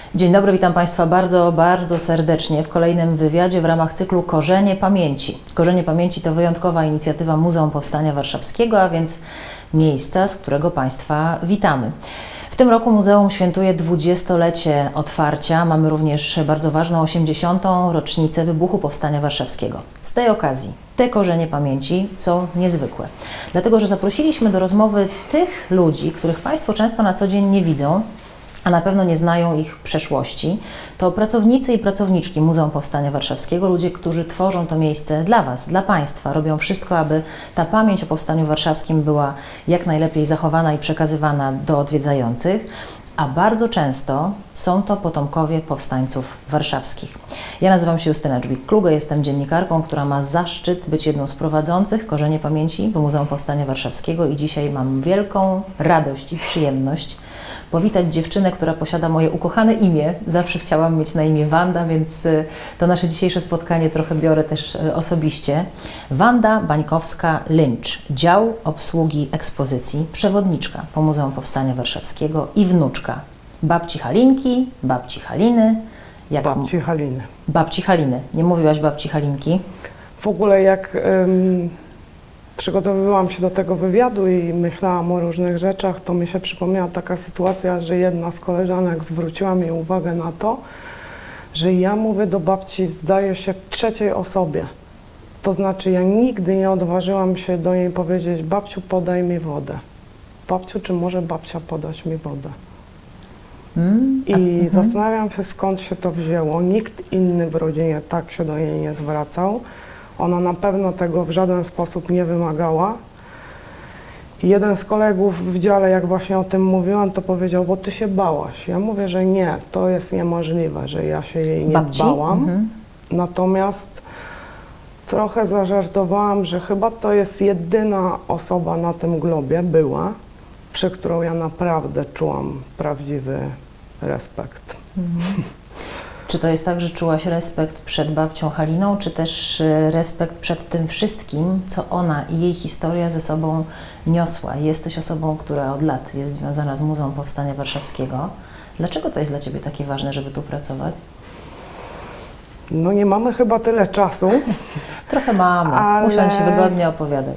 Dzień dobry, witam Państwa bardzo, bardzo serdecznie w kolejnym wywiadzie w ramach cyklu Korzenie Pamięci. Korzenie Pamięci to wyjątkowa inicjatywa Muzeum Powstania Warszawskiego, a więc miejsca, z którego Państwa witamy. W tym roku muzeum świętuje 20-lecie otwarcia. Mamy również bardzo ważną 80. rocznicę wybuchu Powstania Warszawskiego. Z tej okazji te korzenie pamięci są niezwykłe, dlatego że zaprosiliśmy do rozmowy tych ludzi, których Państwo często na co dzień nie widzą, a na pewno nie znają ich przeszłości. To pracownicy i pracowniczki Muzeum Powstania Warszawskiego, ludzie, którzy tworzą to miejsce dla Was, dla Państwa, robią wszystko, aby ta pamięć o Powstaniu Warszawskim była jak najlepiej zachowana i przekazywana do odwiedzających, a bardzo często są to potomkowie powstańców warszawskich. Ja nazywam się Justyna Dżbik-Kluge, jestem dziennikarką, która ma zaszczyt być jedną z prowadzących Korzenie Pamięci w Muzeum Powstania Warszawskiego i dzisiaj mam wielką radość i przyjemność powitać dziewczynę, która posiada moje ukochane imię. Zawsze chciałam mieć na imię Wanda, więc to nasze dzisiejsze spotkanie trochę biorę też osobiście. Wanda Bańkowska-Lynch, dział obsługi ekspozycji, przewodniczka po Muzeum Powstania Warszawskiego i wnuczka babci Halinki, babci Haliny. Babci Haliny. Babci Haliny. Nie mówiłaś babci Halinki? W ogóle jak przygotowywałam się do tego wywiadu i myślałam o różnych rzeczach, to mi się przypomniała taka sytuacja, że jedna z koleżanek zwróciła mi uwagę na to, że ja mówię do babci, zdaje się, w trzeciej osobie. To znaczy ja nigdy nie odważyłam się do niej powiedzieć: babciu, podaj mi wodę. Babciu, czy może babcia podać mi wodę? I zastanawiam się, skąd się to wzięło. Nikt inny w rodzinie tak się do niej nie zwracał. Ona na pewno tego w żaden sposób nie wymagała. Jeden z kolegów w dziale, jak właśnie o tym mówiłam, to powiedział: bo ty się bałaś. Ja mówię, że nie, to jest niemożliwe, że ja się jej nie bałam. Natomiast trochę zażartowałam, że chyba to jest jedyna osoba na tym globie, była, przy którą ja naprawdę czułam prawdziwy respekt. Czy to jest tak, że czułaś respekt przed babcią Haliną, czy też respekt przed tym wszystkim, co ona i jej historia ze sobą niosła? Jesteś osobą, która od lat jest związana z Muzeum Powstania Warszawskiego. Dlaczego to jest dla Ciebie takie ważne, żeby tu pracować? No nie mamy chyba tyle czasu. Trochę mamy. Ale... Usiądź się wygodnie, opowiadaj.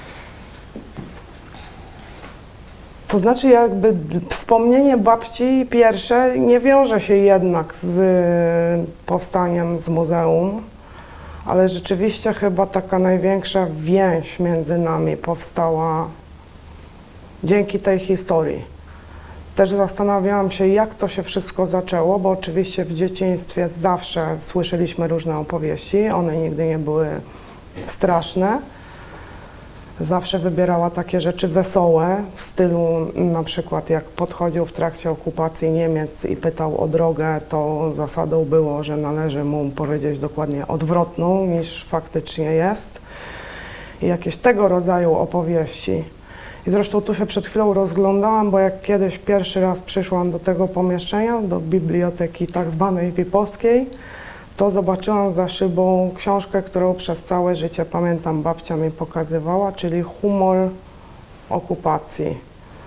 To znaczy jakby wspomnienie babci pierwsze nie wiąże się jednak z powstaniem z muzeum, ale rzeczywiście chyba taka największa więź między nami powstała dzięki tej historii. Też zastanawiałam się, jak to się wszystko zaczęło, bo oczywiście w dzieciństwie zawsze słyszeliśmy różne opowieści, one nigdy nie były straszne. Zawsze wybierała takie rzeczy wesołe, w stylu na przykład jak podchodził w trakcie okupacji Niemiec i pytał o drogę, to zasadą było, że należy mu powiedzieć dokładnie odwrotną niż faktycznie jest. I jakieś tego rodzaju opowieści. I zresztą tu się przed chwilą rozglądałam, bo jak kiedyś pierwszy raz przyszłam do tego pomieszczenia, do biblioteki tak zwanej VIP-owskiej, to zobaczyłam za szybą książkę, którą przez całe życie pamiętam, babcia mi pokazywała, czyli Humor okupacji.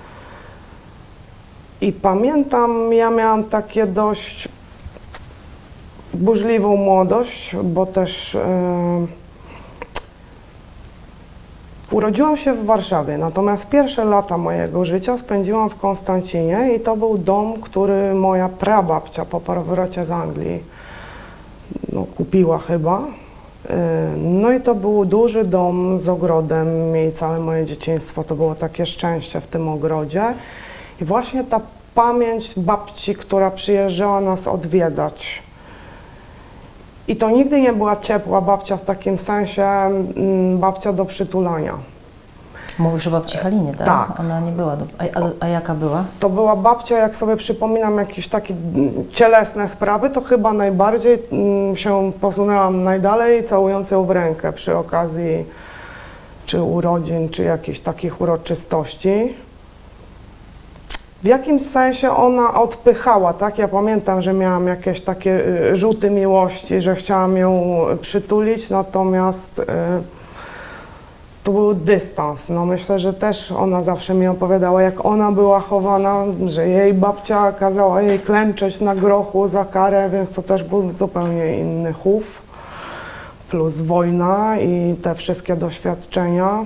I pamiętam, ja miałam takie dość burzliwą młodość, bo też urodziłam się w Warszawie, natomiast pierwsze lata mojego życia spędziłam w Konstancinie i to był dom, który moja prababcia po powrocie z Anglii kupiła chyba. No i to był duży dom z ogrodem i całe moje dzieciństwo to było takie szczęście w tym ogrodzie. I właśnie ta pamięć babci, która przyjeżdżała nas odwiedzać. I to nigdy nie była ciepła babcia w takim sensie babcia do przytulania. Mówisz o babci Halinie, tak? Tak. Ona nie była. A jaka była? To była babcia, jak sobie przypominam jakieś takie cielesne sprawy, to chyba najbardziej się posunęłam najdalej, całując ją w rękę przy okazji czy urodzin, czy jakichś takich uroczystości. W jakimś sensie ona odpychała, tak? Ja pamiętam, że miałam jakieś takie rzuty miłości, że chciałam ją przytulić, natomiast to był dystans. No myślę, że też ona zawsze mi opowiadała, jak ona była chowana, że jej babcia kazała jej klęczeć na grochu za karę, więc to też był zupełnie inny chów, plus wojna i te wszystkie doświadczenia.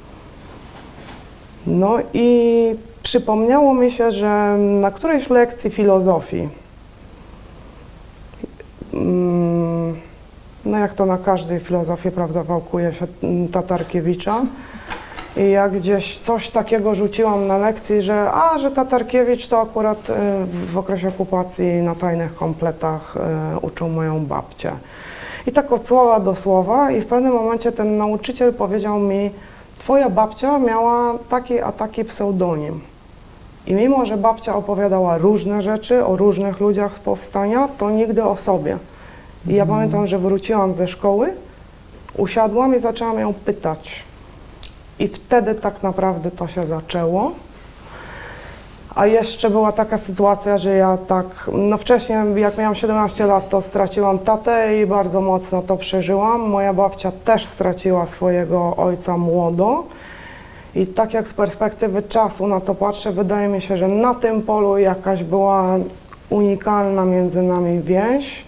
No i przypomniało mi się, że na którejś lekcji filozofii, no jak to na każdej filozofii, prawda, wałkuje się Tatarkiewicza. I ja gdzieś coś takiego rzuciłam na lekcji, że Tatarkiewicz to akurat w okresie okupacji na tajnych kompletach uczył moją babcię. I tak od słowa do słowa i w pewnym momencie ten nauczyciel powiedział mi: twoja babcia miała taki a taki pseudonim. I mimo, że babcia opowiadała różne rzeczy o różnych ludziach z powstania, to nigdy o sobie. I ja pamiętam, że wróciłam ze szkoły, usiadłam i zaczęłam ją pytać. I wtedy tak naprawdę to się zaczęło. A jeszcze była taka sytuacja, że ja tak, no wcześniej jak miałam 17 lat, to straciłam tatę i bardzo mocno to przeżyłam. Moja babcia też straciła swojego ojca młodo. I tak jak z perspektywy czasu na to patrzę, wydaje mi się, że na tym polu jakaś była unikalna między nami więź.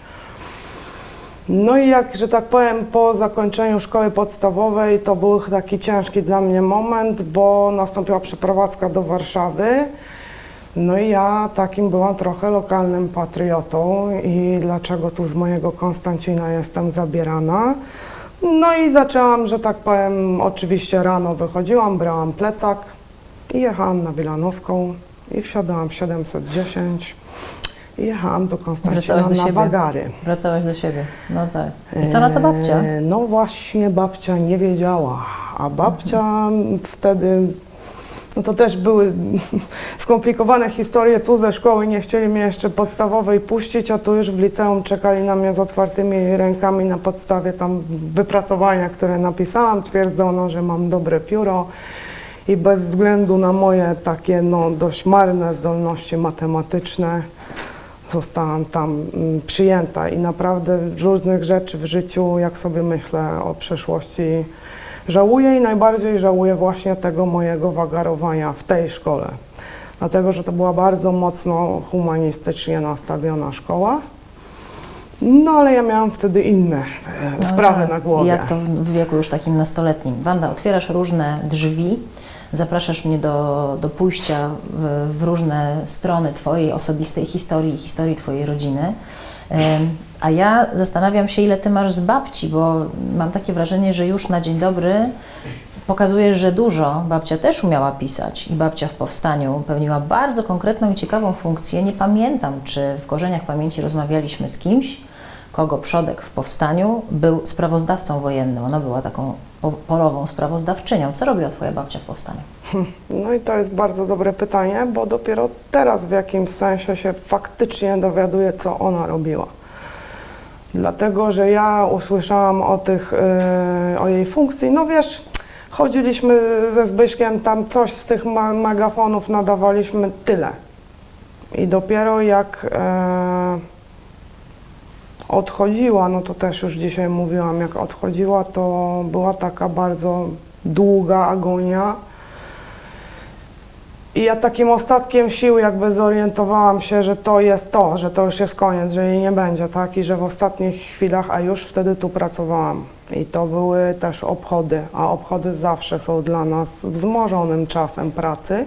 No i jak, że tak powiem, po zakończeniu szkoły podstawowej to był taki ciężki dla mnie moment, bo nastąpiła przeprowadzka do Warszawy. No i ja takim byłam trochę lokalnym patriotą i dlaczego tu z mojego Konstancina jestem zabierana. No i zaczęłam, że tak powiem, oczywiście rano wychodziłam, brałam plecak i jechałam na Wilanowską i wsiadałam w 710 i jechałam do Konstancina na Wagary. Wracałaś do siebie, no tak. I co na to babcia? No właśnie babcia nie wiedziała, a babcia wtedy, no to też były skomplikowane historie, tu ze szkoły nie chcieli mnie jeszcze podstawowej puścić, a tu już w liceum czekali na mnie z otwartymi rękami na podstawie tam wypracowania, które napisałam. Twierdzono, że mam dobre pióro i bez względu na moje takie no dość marne zdolności matematyczne zostałam tam przyjęta i naprawdę różnych rzeczy w życiu, jak sobie myślę o przeszłości, żałuję i najbardziej żałuję właśnie tego mojego wagarowania w tej szkole. Dlatego, że to była bardzo mocno humanistycznie nastawiona szkoła. No ale ja miałam wtedy inne sprawy na głowie. Jak to w wieku już takim nastoletnim? Wanda, otwierasz różne drzwi, zapraszasz mnie do pójścia w różne strony Twojej osobistej historii i historii Twojej rodziny. A ja zastanawiam się, ile Ty masz z babci, bo mam takie wrażenie, że już na dzień dobry pokazujesz, że dużo. Babcia też umiała pisać i babcia w powstaniu pełniła bardzo konkretną i ciekawą funkcję. Nie pamiętam, czy w Korzeniach Pamięci rozmawialiśmy z kimś, kogo przodek w powstaniu był sprawozdawcą wojennym. Ona była taką polową sprawozdawczynią. Co robiła Twoja babcia w powstaniu? No i to jest bardzo dobre pytanie, bo dopiero teraz w jakimś sensie się faktycznie dowiaduję, co ona robiła. Dlatego, że ja usłyszałam o jej funkcji, no wiesz, chodziliśmy ze Zbyszkiem, tam coś z tych magafonów nadawaliśmy, tyle. I dopiero jak odchodziła, no to też już dzisiaj mówiłam, jak odchodziła, to była taka bardzo długa agonia. I ja takim ostatkiem sił jakby zorientowałam się, że to jest to, że to już jest koniec, że jej nie będzie, tak? I że w ostatnich chwilach, a już wtedy tu pracowałam. I to były też obchody, a obchody zawsze są dla nas wzmożonym czasem pracy.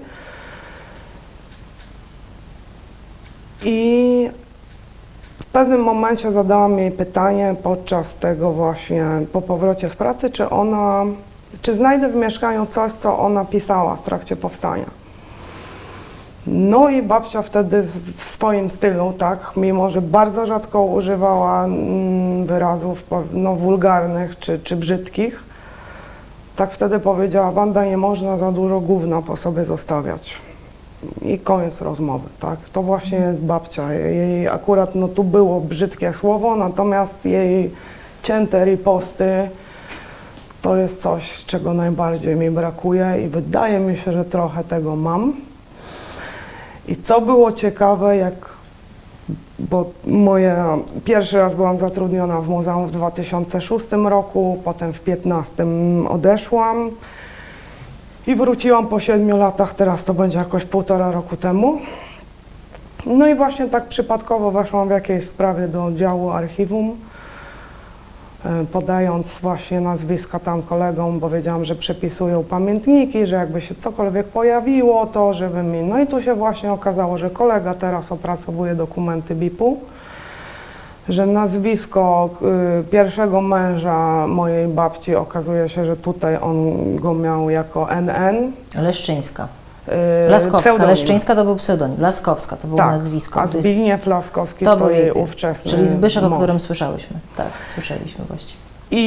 I w pewnym momencie zadałam jej pytanie podczas tego właśnie, po powrocie z pracy, czy znajdę w mieszkaniu coś, co ona pisała w trakcie powstania. No i babcia wtedy w swoim stylu, tak, mimo że bardzo rzadko używała wyrazów no, wulgarnych czy brzydkich, tak wtedy powiedziała: Wanda, nie można za dużo gówna po sobie zostawiać. I koniec rozmowy, tak. To właśnie jest babcia. Jej akurat, no tu było brzydkie słowo, natomiast jej cięte riposty to jest coś, czego najbardziej mi brakuje i wydaje mi się, że trochę tego mam. I co było ciekawe, jak bo pierwszy raz byłam zatrudniona w muzeum w 2006 roku, potem w 2015 odeszłam i wróciłam po 7 latach, teraz to będzie jakoś 1,5 roku temu. No i właśnie tak przypadkowo weszłam w jakiejś sprawie do oddziału archiwum, podając właśnie nazwiska tam kolegom, bo wiedziałam, że przepisują pamiętniki, że jakby się cokolwiek pojawiło, to żeby mi... No i tu się właśnie okazało, że kolega teraz opracowuje dokumenty BIP-u, że nazwisko pierwszego męża mojej babci okazuje się, że tutaj on go miał jako NN. Leszczyńska. Laskowska. Pseudonim. Leszczyńska to był pseudonim. Laskowska to było nazwisko. A Zbigniew Laskowski to jej ówczesny Czyli Zbyszek, mąż. o którym słyszałyśmy. Tak, słyszeliśmy właściwie.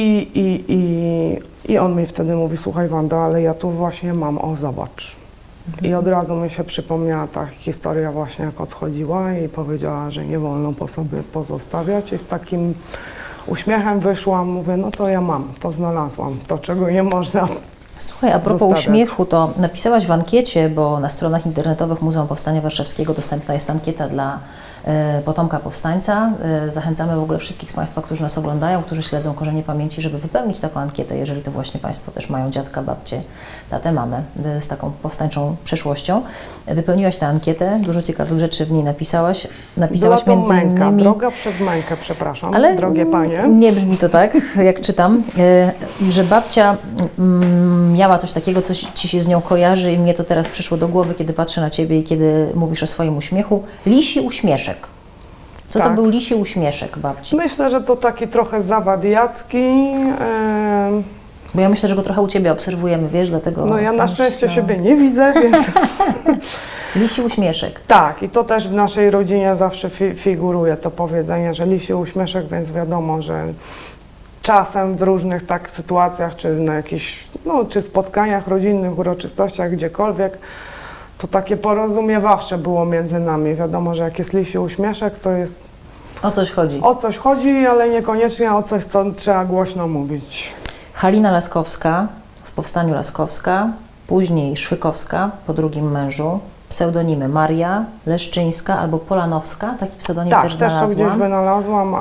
I on mi wtedy mówi, słuchaj Wanda, ale ja tu właśnie mam, o zobacz. I od razu mi się przypomniała ta historia właśnie jak odchodziła i powiedziała, że nie wolno po sobie pozostawiać. I z takim uśmiechem wyszłam, mówię, no to ja mam, to znalazłam, to czego nie można. Słuchaj, a propos uśmiechu, to napisałaś w ankiecie, bo na stronach internetowych Muzeum Powstania Warszawskiego dostępna jest ankieta dla potomka powstańca. Zachęcamy w ogóle wszystkich z Państwa, którzy nas oglądają, którzy śledzą Korzenie Pamięci, żeby wypełnić taką ankietę, jeżeli to właśnie Państwo też mają dziadka, babcię, tatę, mamę z taką powstańczą przeszłością. Wypełniłaś tę ankietę, dużo ciekawych rzeczy w niej napisałaś. Napisałaś Była to między męka, innymi... droga przez mękę, przepraszam, ale drogie panie. Nie brzmi to tak, jak czytam, że babcia miała coś takiego, co Ci się z nią kojarzy i mnie to teraz przyszło do głowy, kiedy patrzę na Ciebie i kiedy mówisz o swoim uśmiechu. Lisi uśmieszek. Co Tak. to był lisi uśmieszek babci? Myślę, że to taki trochę zawadiacki. Bo ja myślę, że go trochę u Ciebie obserwujemy, wiesz, dlatego... No ja na szczęście siebie nie widzę, więc... Lisi uśmieszek. Tak, i to też w naszej rodzinie zawsze figuruje to powiedzenie, że lisi uśmieszek, więc wiadomo, że czasem w różnych tak sytuacjach, czy na jakichś, no, czy spotkaniach rodzinnych, uroczystościach, gdziekolwiek, to takie porozumiewawcze było między nami. Wiadomo, że jak jest lisi uśmieszek, to jest... O coś chodzi. O coś chodzi, ale niekoniecznie o coś, co trzeba głośno mówić. Halina Laskowska, w powstaniu Laskowska, później Szwykowska po drugim mężu, pseudonimy Maria, Leszczyńska albo Polanowska, taki pseudonim Tak, też znalazłam. też to gdzieś wynalazłam,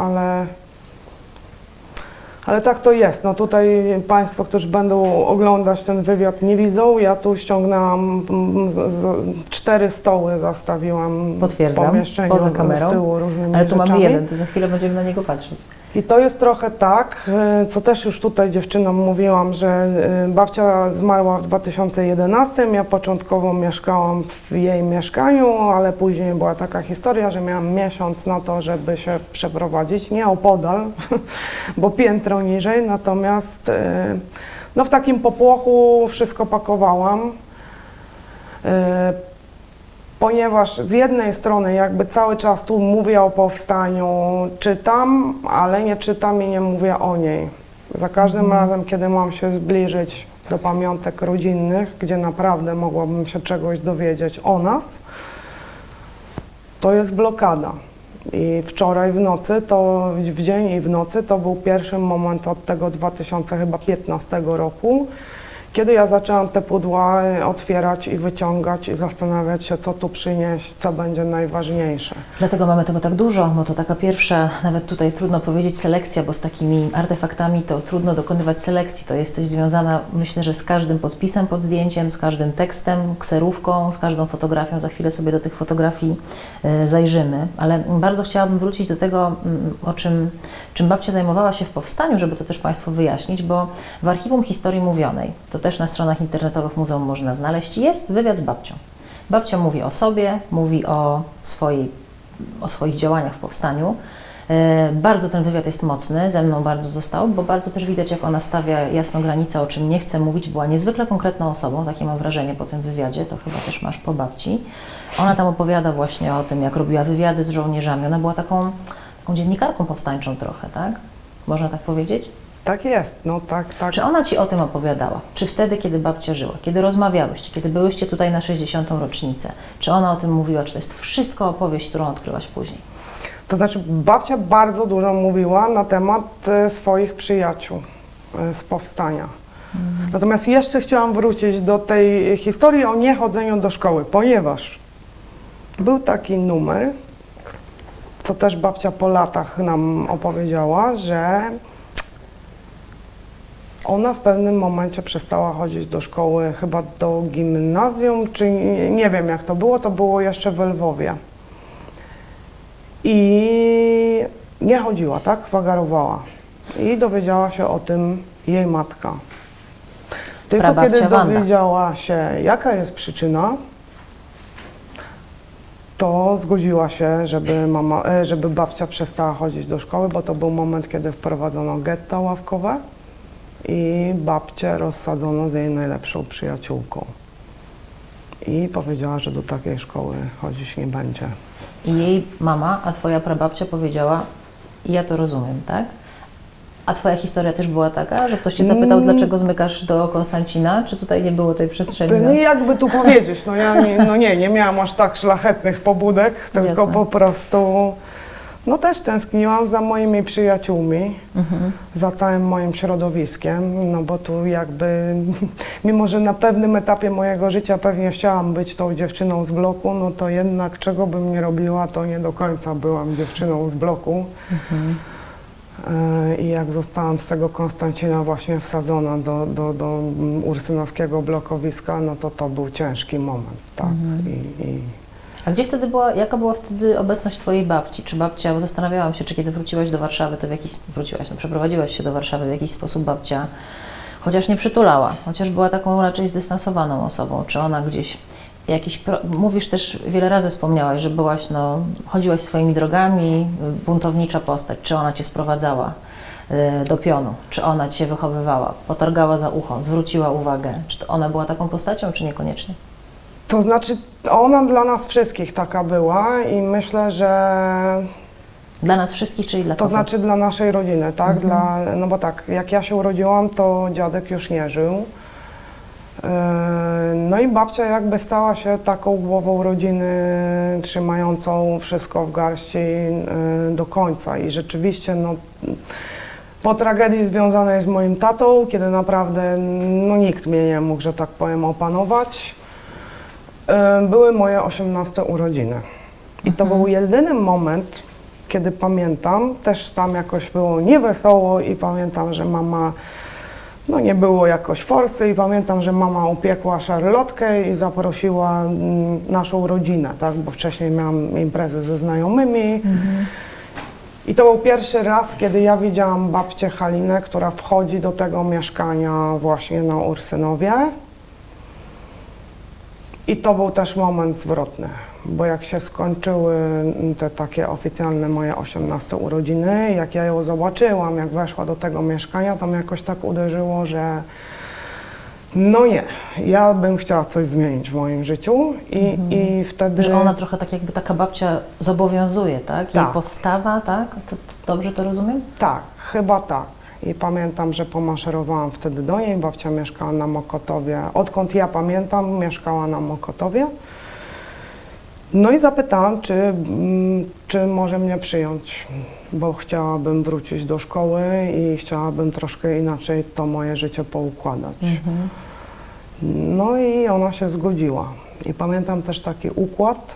ale tak to jest. No tutaj Państwo, którzy będą oglądać ten wywiad, nie widzą. Ja tu ściągnęłam 4 stoły, zastawiłam w pomieszczeniu poza kamerą, z tyłu różnymi ale tu rzeczami. mamy jeden, to za chwilę będziemy na niego patrzeć. I to jest trochę tak, co też już tutaj dziewczynom mówiłam, że babcia zmarła w 2011, ja początkowo mieszkałam w jej mieszkaniu, ale później była taka historia, że miałam miesiąc na to, żeby się przeprowadzić, nie opodal, bo piętro niżej, natomiast no w takim popłochu wszystko pakowałam. Ponieważ z jednej strony jakby cały czas tu mówię o powstaniu, czytam, ale nie czytam i nie mówię o niej. Za każdym razem, kiedy mam się zbliżyć do pamiątek rodzinnych, gdzie naprawdę mogłabym się czegoś dowiedzieć o nas, to jest blokada. I wczoraj w nocy, to w dzień i w nocy, to był pierwszy moment od tego 2015 roku, kiedy ja zaczęłam te pudła otwierać i wyciągać i zastanawiać się, co tu przynieść, co będzie najważniejsze. Dlatego mamy tego tak dużo, bo to taka pierwsza, nawet tutaj trudno powiedzieć selekcja, bo z takimi artefaktami to trudno dokonywać selekcji. To jesteś związana, myślę, że z każdym podpisem pod zdjęciem, z każdym tekstem, kserówką, z każdą fotografią. Za chwilę sobie do tych fotografii zajrzymy, ale bardzo chciałabym wrócić do tego, czym babcia zajmowała się w powstaniu, żeby to też Państwu wyjaśnić, bo w Archiwum Historii Mówionej, to też na stronach internetowych muzeum można znaleźć, jest wywiad z babcią. Babcia mówi o sobie, mówi o swoich działaniach w powstaniu. Bardzo ten wywiad jest mocny, ze mną bardzo został, bo bardzo też widać, jak ona stawia jasno granicę, o czym nie chce mówić. Była niezwykle konkretną osobą, takie mam wrażenie po tym wywiadzie, to chyba też masz po babci. Ona tam opowiada właśnie o tym, jak robiła wywiady z żołnierzami. Ona była taką dziennikarką powstańczą trochę, tak? Można tak powiedzieć? Tak jest, no tak. Czy ona Ci o tym opowiadała? Czy wtedy, kiedy babcia żyła, kiedy rozmawiałyście, kiedy byłyście tutaj na 60. rocznicę, czy ona o tym mówiła, czy to jest wszystko opowieść, którą odkryłaś później? To znaczy babcia bardzo dużo mówiła na temat swoich przyjaciół z powstania. Natomiast jeszcze chciałam wrócić do tej historii o niechodzeniu do szkoły, ponieważ był taki numer to też babcia po latach nam opowiedziała, że ona w pewnym momencie przestała chodzić do szkoły, chyba do gimnazjum, czy nie wiem jak to było jeszcze w Lwowie. I nie chodziła, tak? Wagarowała. I dowiedziała się o tym jej matka. Tylko kiedy dowiedziała się, jaka jest przyczyna, to zgodziła się, żeby babcia przestała chodzić do szkoły, bo to był moment, kiedy wprowadzono getta ławkowe i babcię rozsadzono z jej najlepszą przyjaciółką. I powiedziała, że do takiej szkoły chodzić nie będzie. I jej mama, a twoja prababcia powiedziała, ja to rozumiem, tak? A twoja historia też była taka, że ktoś cię zapytał, dlaczego zmykasz do Konstancina? Czy tutaj nie było tej przestrzeni? No jakby tu powiedzieć, no ja nie miałam aż tak szlachetnych pobudek, tylko Jasne. po prostu no też tęskniłam za moimi przyjaciółmi, za całym moim środowiskiem, no bo tu jakby, mimo że na pewnym etapie mojego życia pewnie chciałam być tą dziewczyną z bloku, no to jednak czego bym nie robiła, to nie do końca byłam dziewczyną z bloku. I jak zostałam z tego Konstancina właśnie wsadzona do ursynowskiego blokowiska, no to był ciężki moment, tak. A gdzie wtedy była, jaka była wtedy obecność twojej babci? Czy babcia, bo zastanawiałam się, czy kiedy wróciłaś do Warszawy, to przeprowadziłaś się do Warszawy, w jakiś sposób babcia, chociaż nie przytulała, chociaż była taką raczej zdystansowaną osobą, czy ona gdzieś mówisz też, wiele razy wspomniałaś, że byłaś, chodziłaś swoimi drogami, buntownicza postać, czy ona cię sprowadzała do pionu, czy ona cię wychowywała, potargała za ucho, zwróciła uwagę, czy to ona była taką postacią, czy niekoniecznie? To znaczy, ona dla nas wszystkich taka była i myślę, że... Dla nas wszystkich, czyli dla kogo? To znaczy dla naszej rodziny, tak? No bo tak, jak ja się urodziłam, to dziadek już nie żył. No i babcia jakby stała się taką głową rodziny, trzymającą wszystko w garści do końca. I rzeczywiście, no, po tragedii związanej z moim tatą, kiedy naprawdę nikt mnie nie mógł, że tak powiem, opanować, były moje 18 urodziny. I to był jedyny moment, kiedy pamiętam, też tam jakoś było niewesoło i pamiętam, że mama, nie było jakoś forsy i pamiętam, że mama upiekła szarlotkę i zaprosiła naszą rodzinę, tak, bo wcześniej miałam imprezy ze znajomymi. I to był pierwszy raz, kiedy ja widziałam babcię Halinę, która wchodzi do tego mieszkania właśnie na Ursynowie. I to był też moment zwrotny, bo jak się skończyły te takie oficjalne moje 18 urodziny, jak ja ją zobaczyłam, jak weszła do tego mieszkania, to mnie jakoś tak uderzyło, że no nie, ja bym chciała coś zmienić w moim życiu i wtedy... Że ona trochę tak jakby taka babcia zobowiązuje, tak? Jej postawa, tak? To dobrze to rozumiem? Tak, chyba tak. I pamiętam, że pomaszerowałam wtedy do niej, babcia mieszkała na Mokotowie. Odkąd ja pamiętam, mieszkała na Mokotowie. No i zapytałam, czy może mnie przyjąć, bo chciałabym wrócić do szkoły i chciałabym troszkę inaczej to moje życie poukładać. No i ona się zgodziła. I pamiętam też taki układ,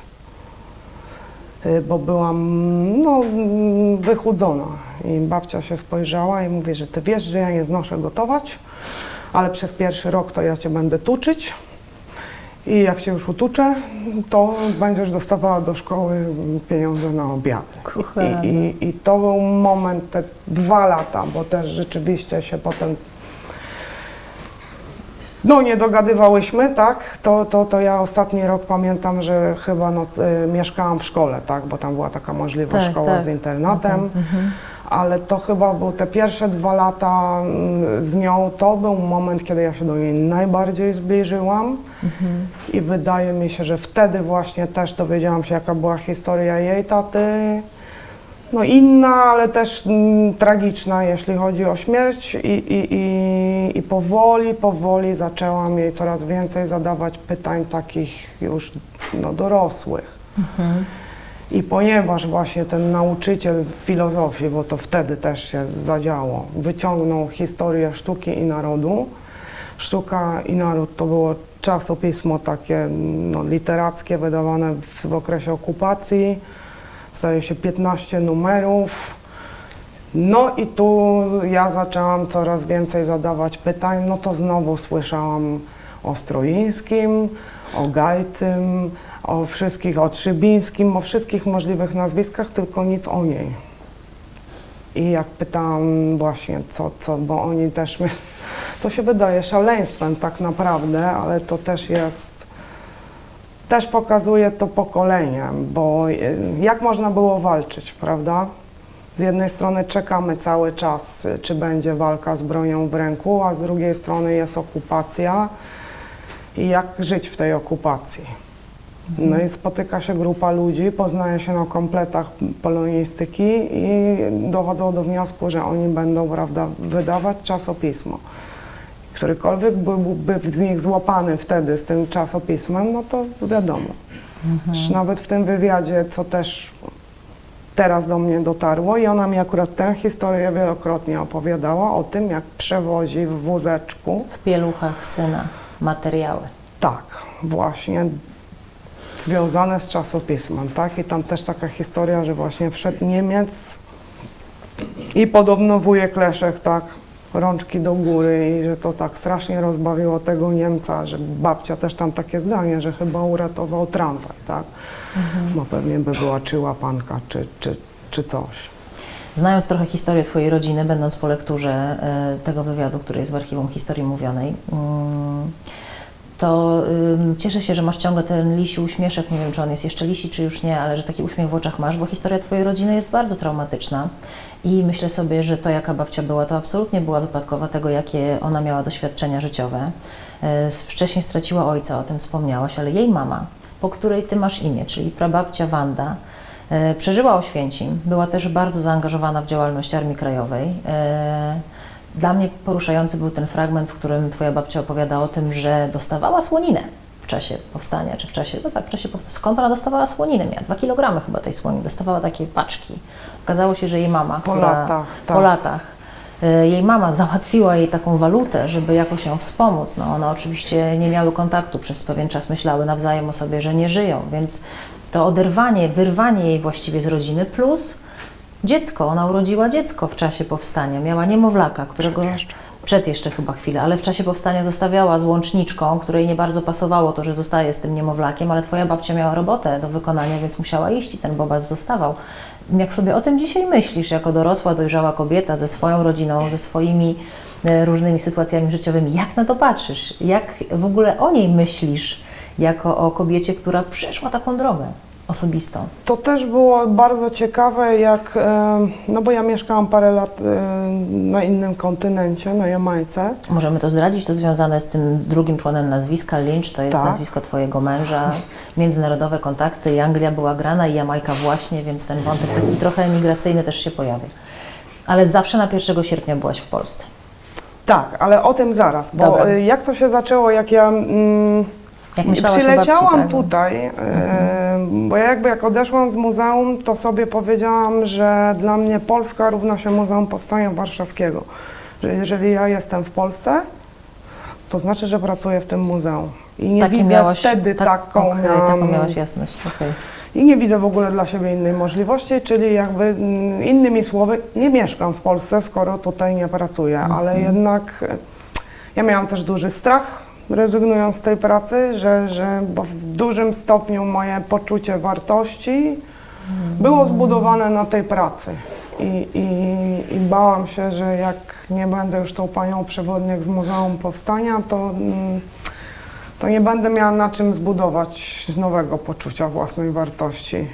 bo byłam wychudzona i babcia się spojrzała i mówi, że ty wiesz, że ja nie znoszę gotować, ale przez pierwszy rok to ja cię będę tuczyć i jak cię już utuczę, to będziesz dostawała do szkoły pieniądze na obiady. I to był moment, te 2 lata, bo też rzeczywiście się potem nie dogadywałyśmy, tak? To ja ostatni rok pamiętam, że chyba mieszkałam w szkole, tak? Bo tam była taka możliwość, szkoła z internatem. Ale to chyba był te pierwsze 2 lata z nią, to był moment, kiedy ja się do niej najbardziej zbliżyłam. I wydaje mi się, że wtedy właśnie też dowiedziałam się, jaka była historia jej taty. No inna, ale też tragiczna, jeśli chodzi o śmierć i powoli zaczęłam jej coraz więcej zadawać pytań takich już dorosłych. I ponieważ właśnie ten nauczyciel filozofii, bo to wtedy też się zadziało, wyciągnął historię sztuki i narodu. Sztuka i naród to było czasopismo takie literackie, wydawane w okresie okupacji. zdaje się 15 numerów. No i tu ja zaczęłam coraz więcej zadawać pytań, no to znowu słyszałam o Stroińskim, o Gajtym, o wszystkich, o Trzybińskim, o wszystkich możliwych nazwiskach, tylko nic o niej. I jak pytałam właśnie bo oni też mnie, to się wydaje szaleństwem tak naprawdę, ale to też jest, też pokazuje to pokolenie, bo jak można było walczyć, prawda? Z jednej strony czekamy cały czas, czy będzie walka z bronią w ręku, a z drugiej strony jest okupacja i jak żyć w tej okupacji. No i spotyka się grupa ludzi, poznaje się na kompletach polonistyki i dochodzą do wniosku, że oni będą, prawda, wydawać czasopismo. Którykolwiek byłby z nich złapany wtedy z tym czasopismem, no to wiadomo. Nawet w tym wywiadzie, co też teraz do mnie dotarło i ona mi akurat tę historię wielokrotnie opowiadała o tym, jak przewozi w wózeczku. W pieluchach syna materiały. Tak, właśnie związane z czasopismem, tak? I tam też taka historia, że właśnie wszedł Niemiec i podobno wujek Leszek, tak, rączki do góry i że to tak strasznie rozbawiło tego Niemca, że babcia też tam takie zdanie, że chyba uratował tramwaj, tak? Bo pewnie by była czy łapanka, czy coś. Znając trochę historię Twojej rodziny, będąc po lekturze tego wywiadu, który jest w Archiwum Historii Mówionej, to cieszę się, że masz ciągle ten lisi uśmieszek, nie wiem, czy on jest jeszcze lisi, czy już nie, ale że taki uśmiech w oczach masz, bo historia Twojej rodziny jest bardzo traumatyczna i myślę sobie, że to, jaka babcia była, to absolutnie była wypadkowa tego, jakie ona miała doświadczenia życiowe. Wcześniej straciła ojca, o tym wspomniałaś, ale jej mama, po której Ty masz imię, czyli prababcia Wanda, przeżyła Oświęcim, była też bardzo zaangażowana w działalność Armii Krajowej. Dla mnie poruszający był ten fragment, w którym Twoja babcia opowiada o tym, że dostawała słoninę w czasie powstania, czy w czasie, no tak, w czasie powstania. Skąd ona dostawała słoninę? Miała 2 kg chyba tej słoniny, dostawała takie paczki. Okazało się, że jej mama, po latach, jej mama załatwiła jej taką walutę, żeby jakoś ją wspomóc. No, one oczywiście nie miały kontaktu, przez pewien czas myślały nawzajem o sobie, że nie żyją, więc to oderwanie, wyrwanie jej właściwie z rodziny, plus dziecko, ona urodziła dziecko w czasie powstania, miała niemowlaka, którego przed jeszcze chyba chwilę, ale w czasie powstania zostawiała z łączniczką, której nie bardzo pasowało to, że zostaje z tym niemowlakiem, ale Twoja babcia miała robotę do wykonania, więc musiała iść i ten bobas zostawał. Jak sobie o tym dzisiaj myślisz, jako dorosła, dojrzała kobieta ze swoją rodziną, ze swoimi różnymi sytuacjami życiowymi, jak na to patrzysz? Jak w ogóle o niej myślisz, jako o kobiecie, która przeszła taką drogę osobistą? To też było bardzo ciekawe, jak, no bo ja mieszkałam parę lat na innym kontynencie, na Jamajce. Możemy to zdradzić, to związane z tym drugim członem nazwiska, Lynch, to jest Tak. nazwisko Twojego męża, międzynarodowe kontakty i Anglia była grana i Jamajka właśnie, więc ten wątek taki trochę emigracyjny też się pojawia. Ale zawsze na 1 sierpnia byłaś w Polsce. Tak, ale o tym zaraz, bo Dobra. jak to się zaczęło, jak ja Jak myślałaś o przyleciałam babci, tak? tutaj, bo ja jakby jak odeszłam z muzeum, to sobie powiedziałam, że dla mnie Polska równa się Muzeum Powstania Warszawskiego. Że jeżeli ja jestem w Polsce, to znaczy, że pracuję w tym muzeum. I nie Takie widzę miałaś, wtedy taką miałaś jasność. Okay. I nie widzę w ogóle dla siebie innej możliwości, czyli jakby innymi słowy, nie mieszkam w Polsce, skoro tutaj nie pracuję, ale jednak ja miałam też duży strach, rezygnując z tej pracy, bo w dużym stopniu moje poczucie wartości było zbudowane na tej pracy. I bałam się, że jak nie będę już tą panią przewodniak z Muzeum Powstania, to nie będę miała na czym zbudować nowego poczucia własnej wartości.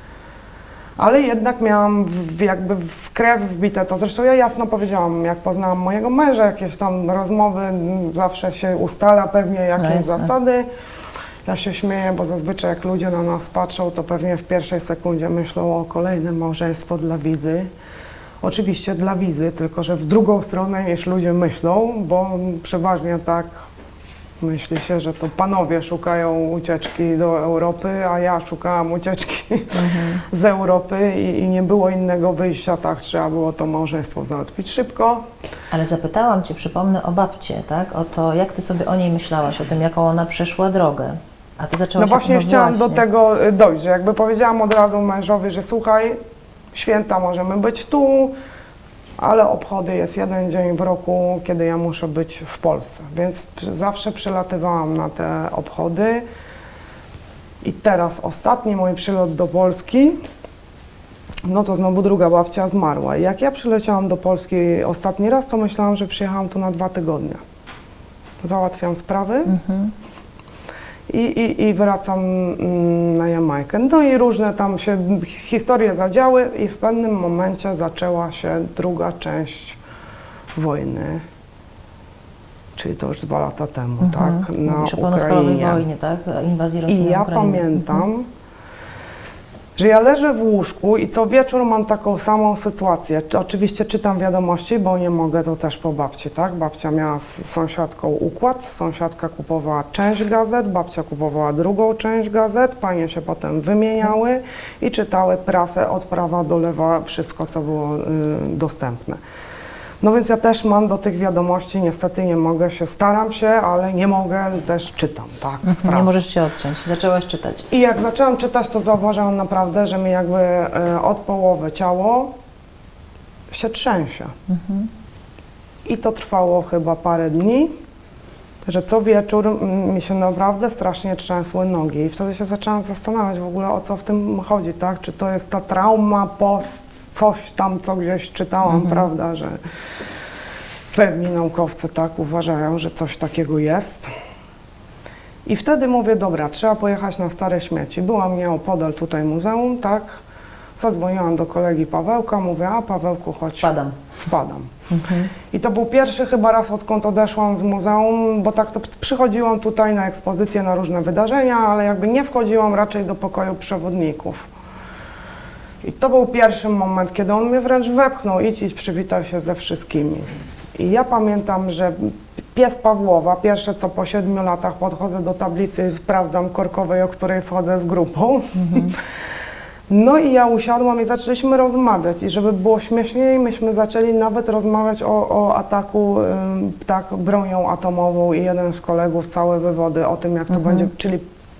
Ale jednak miałam jakby w krew wbite to. Zresztą ja jasno powiedziałam, jak poznałam mojego męża, jakieś tam rozmowy, zawsze się ustala pewnie jakieś zasady. Ja się śmieję, bo zazwyczaj jak ludzie na nas patrzą, to pewnie w pierwszej sekundzie myślą o kolejnym małżeństwo dla wizy. Oczywiście dla wizy, tylko że w drugą stronę niż ludzie myślą, bo przeważnie tak myśli się, że to panowie szukają ucieczki do Europy, a ja szukałam ucieczki z Europy i nie było innego wyjścia, tak, trzeba było to małżeństwo załatwić szybko. Ale zapytałam Cię, przypomnę, o babcię, tak? O to, jak Ty sobie o niej myślałaś, o tym, jaką ona przeszła drogę. A ty zaczęłaś... No właśnie chciałam do tego dojść, że jakby powiedziałam od razu mężowi, że słuchaj, święta możemy być tu, ale obchody jest jeden dzień w roku, kiedy ja muszę być w Polsce, więc zawsze przylatywałam na te obchody. I teraz ostatni mój przylot do Polski, no to znowu druga babcia zmarła. I jak ja przyleciałam do Polski ostatni raz, to myślałam, że przyjechałam tu na 2 tygodnie. Załatwiam sprawy i wracam na Jamajkę. No i różne tam się historie zadziały i w pewnym momencie zaczęła się druga część wojny. Czyli to już 2 lata temu, tak? Na Mówisz o pełnoskalowej Ukrainie. wojnie, tak? Inwazji Rosji I na ja Ukrainę. pamiętam, że ja leżę w łóżku i co wieczór mam taką samą sytuację. Oczywiście czytam wiadomości, bo nie mogę, to też po babci, tak? Babcia miała z sąsiadką układ, sąsiadka kupowała część gazet, babcia kupowała drugą część gazet, panie się potem wymieniały i czytały prasę od prawa do lewa, wszystko co było dostępne. No więc ja też mam do tych wiadomości, niestety nie mogę się, staram się, ale nie mogę, też czytam, tak? Nie możesz się odciąć, zaczęłaś czytać. I jak zaczęłam czytać, to zauważyłam naprawdę, że mi jakby od połowy ciało się trzęsie. I to trwało chyba parę dni, że co wieczór mi się naprawdę strasznie trzęsły nogi. I wtedy się zaczęłam zastanawiać w ogóle, o co w tym chodzi, tak? Czy to jest ta trauma post, coś tam, co gdzieś czytałam, prawda, że pewni naukowcy tak uważają, że coś takiego jest. I wtedy mówię, dobra, trzeba pojechać na Stare Śmieci. Byłam nieopodal tutaj muzeum, tak? Zadzwoniłam do kolegi Pawełka, mówię, a Pawełku, chodź. Wpadam. I to był pierwszy chyba raz, odkąd odeszłam z muzeum, bo tak to przychodziłam tutaj na ekspozycje, na różne wydarzenia, ale jakby nie wchodziłam raczej do pokoju przewodników. I to był pierwszy moment, kiedy on mnie wręcz wepchnął, idź, przywitaj się ze wszystkimi. I ja pamiętam, że pies Pawłowa, pierwsze co po 7 latach podchodzę do tablicy i sprawdzam korkowej, o której wchodzę z grupą. No i ja usiadłam i zaczęliśmy rozmawiać i żeby było śmieszniej, myśmy zaczęli nawet rozmawiać o ataku tak, bronią atomową i jeden z kolegów całe wywody o tym, jak to będzie, czyli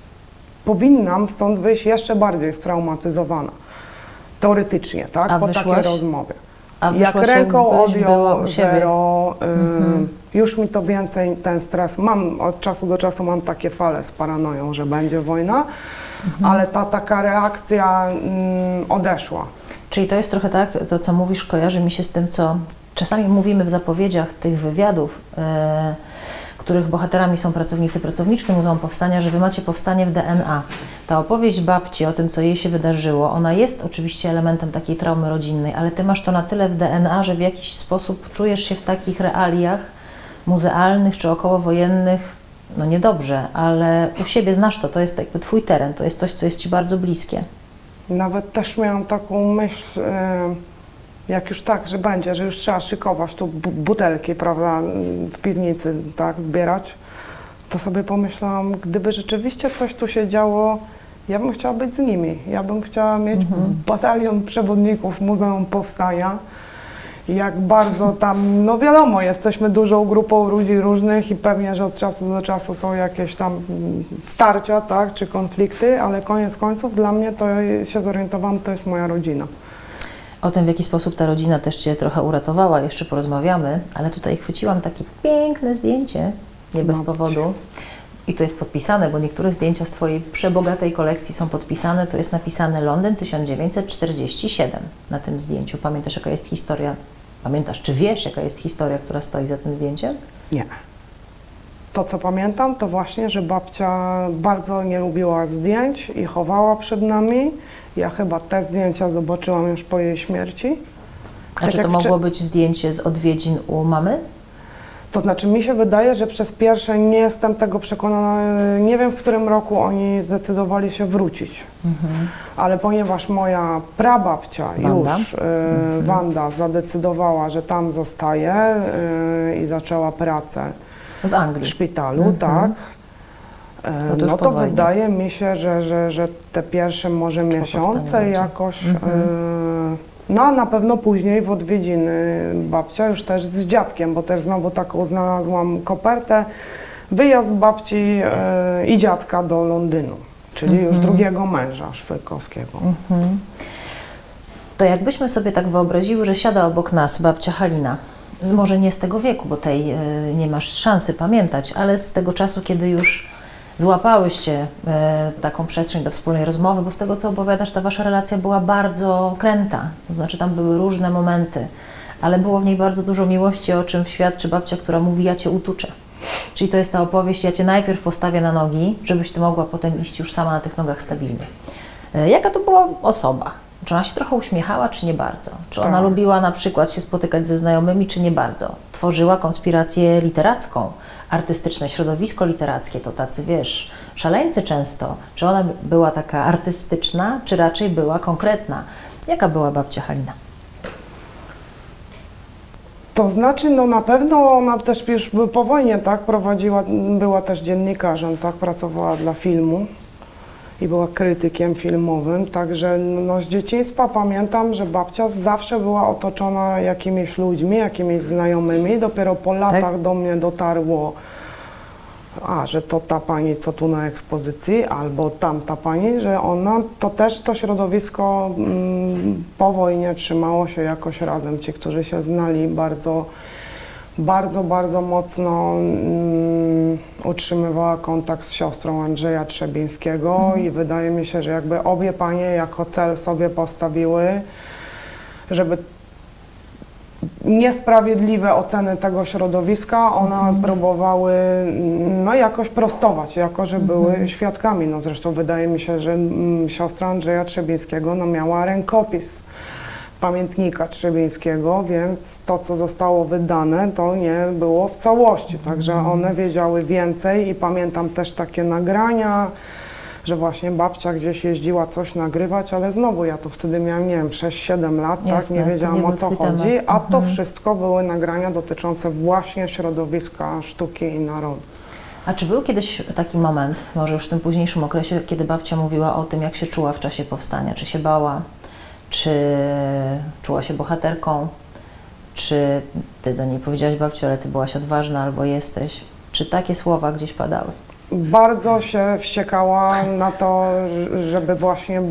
powinnam stąd wyjść jeszcze bardziej straumatyzowana, teoretycznie, tak, po takiej rozmowie. Jak ręką odjął zero, już mi to więcej, ten stres, mam od czasu do czasu mam takie fale z paranoją, że będzie wojna, ale ta taka reakcja odeszła. Czyli to jest trochę tak, to co mówisz kojarzy mi się z tym, co czasami mówimy w zapowiedziach tych wywiadów, których bohaterami są pracownicy, pracowniczki Muzeum Powstania, że wy macie powstanie w DNA. Ta opowieść babci o tym, co jej się wydarzyło, ona jest oczywiście elementem takiej traumy rodzinnej, ale ty masz to na tyle w DNA, że w jakiś sposób czujesz się w takich realiach muzealnych czy okołowojennych, no niedobrze, ale u siebie znasz to, to jest jakby twój teren, to jest coś, co jest ci bardzo bliskie. Nawet też miałam taką myśl, jak już tak, że będzie, że już trzeba szykować tu butelki, prawda, w piwnicy, tak, zbierać, to sobie pomyślałam, gdyby rzeczywiście coś tu się działo, ja bym chciała być z nimi. Ja bym chciała mieć batalion przewodników Muzeum Powstania. Jak bardzo tam, no wiadomo, jesteśmy dużą grupą ludzi różnych i pewnie, że od czasu do czasu są jakieś tam starcia, tak, czy konflikty, ale koniec końców dla mnie to się zorientowałam, to jest moja rodzina. O tym, w jaki sposób ta rodzina też cię trochę uratowała, jeszcze porozmawiamy, ale tutaj chwyciłam takie piękne zdjęcie, nie bez powodu. I to jest podpisane, bo niektóre zdjęcia z twojej przebogatej kolekcji są podpisane. To jest napisane Londyn 1947 na tym zdjęciu. Pamiętasz, jaka jest historia? Pamiętasz, czy wiesz, jaka jest historia, która stoi za tym zdjęciem? Nie. To, co pamiętam, to właśnie, że babcia bardzo nie lubiła zdjęć i chowała przed nami. Ja chyba te zdjęcia zobaczyłam już po jej śmierci. A czy to mogło być zdjęcie z odwiedzin u mamy? To znaczy, mi się wydaje, że przez pierwsze nie jestem tego przekonana, nie wiem, w którym roku oni zdecydowali się wrócić. Ale ponieważ moja prababcia już, Wanda, zadecydowała, że tam zostaje i zaczęła pracę w Anglii, w szpitalu, tak, no to wydaje mi się, że te pierwsze może miesiące jakoś... No a na pewno później w odwiedziny babcia już też z dziadkiem, bo też znowu taką znalazłam kopertę wyjazd babci i dziadka do Londynu, czyli już drugiego męża Szwydkowskiego. To jakbyśmy sobie tak wyobraziły, że siada obok nas babcia Halina, może nie z tego wieku, bo tej nie masz szansy pamiętać, ale z tego czasu, kiedy już złapałyście taką przestrzeń do wspólnej rozmowy, bo z tego, co opowiadasz, ta wasza relacja była bardzo kręta, to znaczy tam były różne momenty, ale było w niej bardzo dużo miłości, o czym świadczy babcia, która mówi: ja cię utuczę. Czyli to jest ta opowieść: ja cię najpierw postawię na nogi, żebyś ty mogła potem iść już sama na tych nogach stabilnie. Jaka to była osoba? Czy ona się trochę uśmiechała, czy nie bardzo? Czy ona lubiła na przykład się spotykać ze znajomymi, czy nie bardzo? Tworzyła konspirację literacką, artystyczne środowisko literackie, to tacy, wiesz, szaleńcy często. Czy ona była taka artystyczna, czy raczej była konkretna? Jaka była babcia Halina? To znaczy, no na pewno ona też już po wojnie, tak, prowadziła, była też dziennikarzem, tak, pracowała dla filmu i była krytykiem filmowym, także no, z dzieciństwa pamiętam, że babcia zawsze była otoczona jakimiś ludźmi, jakimiś znajomymi. Dopiero po latach do mnie dotarło, że to ta pani, co tu na ekspozycji, albo tamta pani, że ona, to też to środowisko po wojnie trzymało się jakoś razem. Ci, którzy się znali, bardzo mocno utrzymywała kontakt z siostrą Andrzeja Trzebińskiego i wydaje mi się, że jakby obie panie jako cel sobie postawiły, żeby niesprawiedliwe oceny tego środowiska, one próbowały no, jakoś prostować, jako że były świadkami. No, zresztą wydaje mi się, że siostra Andrzeja Trzebińskiego no, miała rękopis pamiętnika Trzebińskiego, więc to, co zostało wydane, to nie było w całości. Także one wiedziały więcej i pamiętam też takie nagrania, że właśnie babcia gdzieś jeździła coś nagrywać, ale znowu ja to wtedy miałam, nie wiem, 6-7 lat, jasne, tak, nie wiedziałam o co chodzi, temat. a to wszystko były nagrania dotyczące właśnie środowiska sztuki i narodu. A czy był kiedyś taki moment, może już w tym późniejszym okresie, kiedy babcia mówiła o tym, jak się czuła w czasie powstania? Czy się bała? Czy czuła się bohaterką? Czy ty do niej powiedziałaś: babciu, ale ty byłaś odważna albo jesteś? Czy takie słowa gdzieś padały? Bardzo się wściekała na to, żeby właśnie...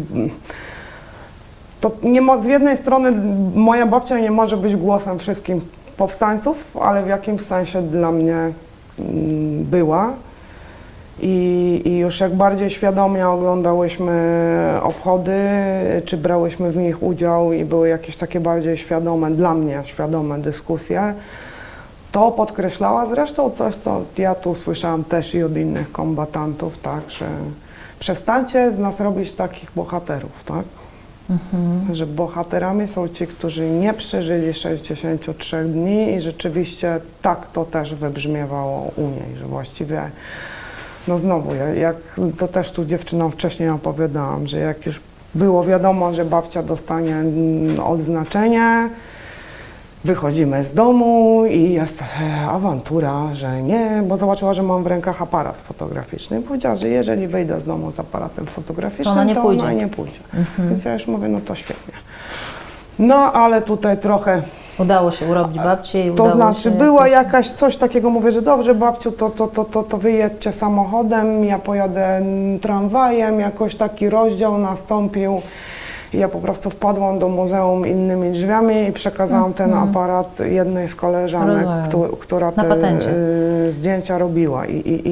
To z jednej strony moja babcia nie może być głosem wszystkich powstańców, ale w jakimś sensie dla mnie była. I już jak bardziej świadomie oglądałyśmy obchody, czy brałyśmy w nich udział i były jakieś takie bardziej świadome, dla mnie świadome dyskusje, to podkreślała zresztą coś, co ja tu słyszałam też i od innych kombatantów, tak, że przestańcie z nas robić takich bohaterów, tak? Że bohaterami są ci, którzy nie przeżyli 63 dni i rzeczywiście tak to też wybrzmiewało u niej, że właściwie, no znowu, jak to też tu dziewczynom wcześniej opowiadałam, że jak już było wiadomo, że babcia dostanie odznaczenie, wychodzimy z domu i jest awantura, że nie, bo zobaczyła, że mam w rękach aparat fotograficzny. Powiedziała, że jeżeli wyjdę z domu z aparatem fotograficznym, to ona nie pójdzie. Więc ja już mówię, no to świetnie. No, ale tutaj trochę... Udało się urobić babcię i to znaczy, była jakaś coś takiego, mówię, że dobrze babciu, to wyjedźcie samochodem, ja pojadę tramwajem, jakoś taki rozdział nastąpił. Ja po prostu wpadłam do muzeum innymi drzwiami i przekazałam ten aparat jednej z koleżanek, która te zdjęcia robiła.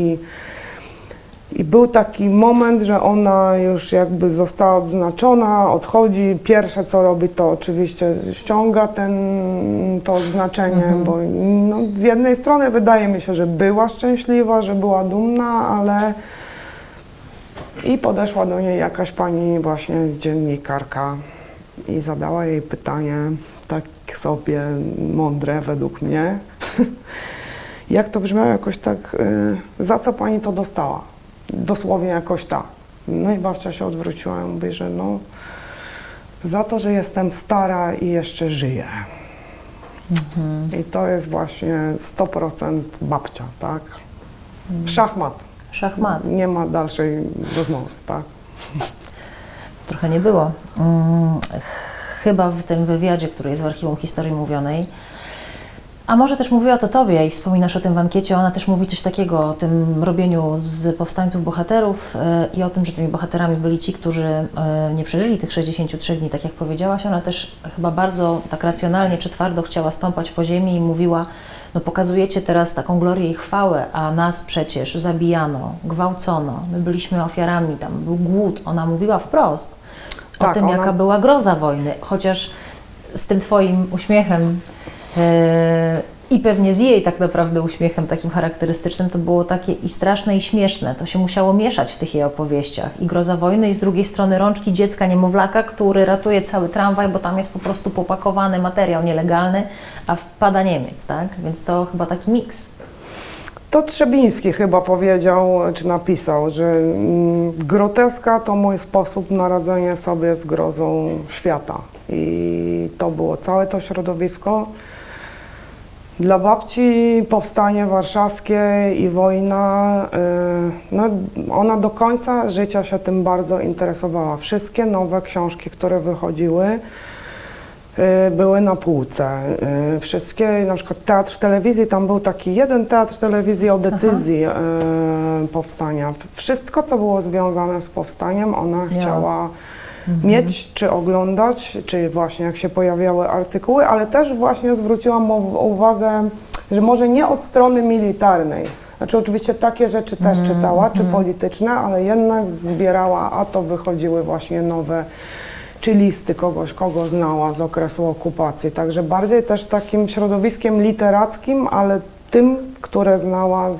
I był taki moment, że ona już jakby została odznaczona, odchodzi. Pierwsze co robi, to oczywiście ściąga to odznaczenie, bo no, z jednej strony wydaje mi się, że była szczęśliwa, że była dumna, ale i podeszła do niej jakaś pani właśnie dziennikarka i zadała jej pytanie, tak sobie mądre według mnie, jak to brzmiało jakoś tak, za co pani to dostała? Dosłownie jakoś tak. No i babcia się odwróciła i mówi, że no za to, że jestem stara i jeszcze żyję. I to jest właśnie 100% babcia, tak? Szachmat. Szachmat. Nie ma dalszej rozmowy, tak? Trochę nie było. Chyba w tym wywiadzie, który jest w Archiwum Historii Mówionej, A może też mówiła to Tobie i wspominasz o tym w ankiecie, ona też mówi coś takiego o tym robieniu z powstańców bohaterów i o tym, że tymi bohaterami byli ci, którzy nie przeżyli tych 63 dni, tak jak powiedziałaś. Ona też chyba bardzo tak racjonalnie czy twardo chciała stąpać po ziemi i mówiła, no pokazujecie teraz taką glorię i chwałę, a nas przecież zabijano, gwałcono, my byliśmy ofiarami, tam był głód. Ona mówiła wprost o tym, jaka była groza wojny, chociaż z tym Twoim uśmiechem i pewnie z jej tak naprawdę uśmiechem takim charakterystycznym to było takie i straszne i śmieszne. To się musiało mieszać w tych jej opowieściach. I groza wojny i z drugiej strony rączki dziecka niemowlaka, który ratuje cały tramwaj, bo tam jest po prostu popakowany materiał nielegalny, a wpada Niemiec, tak? Więc to chyba taki miks. To Trzebiński chyba powiedział, czy napisał, że groteska to mój sposób na radzenie sobie z grozą świata. I to było całe to środowisko. Dla babci powstanie warszawskie i wojna, no, ona do końca życia się tym bardzo interesowała. Wszystkie nowe książki, które wychodziły, były na półce. Wszystkie, na przykład teatr telewizji, tam był taki jeden teatr telewizji o decyzji powstania. Wszystko, co było związane z powstaniem, ona chciała mieć, czy oglądać, czy właśnie jak się pojawiały artykuły, ale też właśnie zwróciłam uwagę, że może nie od strony militarnej. Znaczy oczywiście takie rzeczy też czytała, czy polityczne, ale jednak zbierała, a to wychodziły właśnie nowe, czy listy kogoś, kogo znała z okresu okupacji. Także bardziej też takim środowiskiem literackim, ale tym, które znała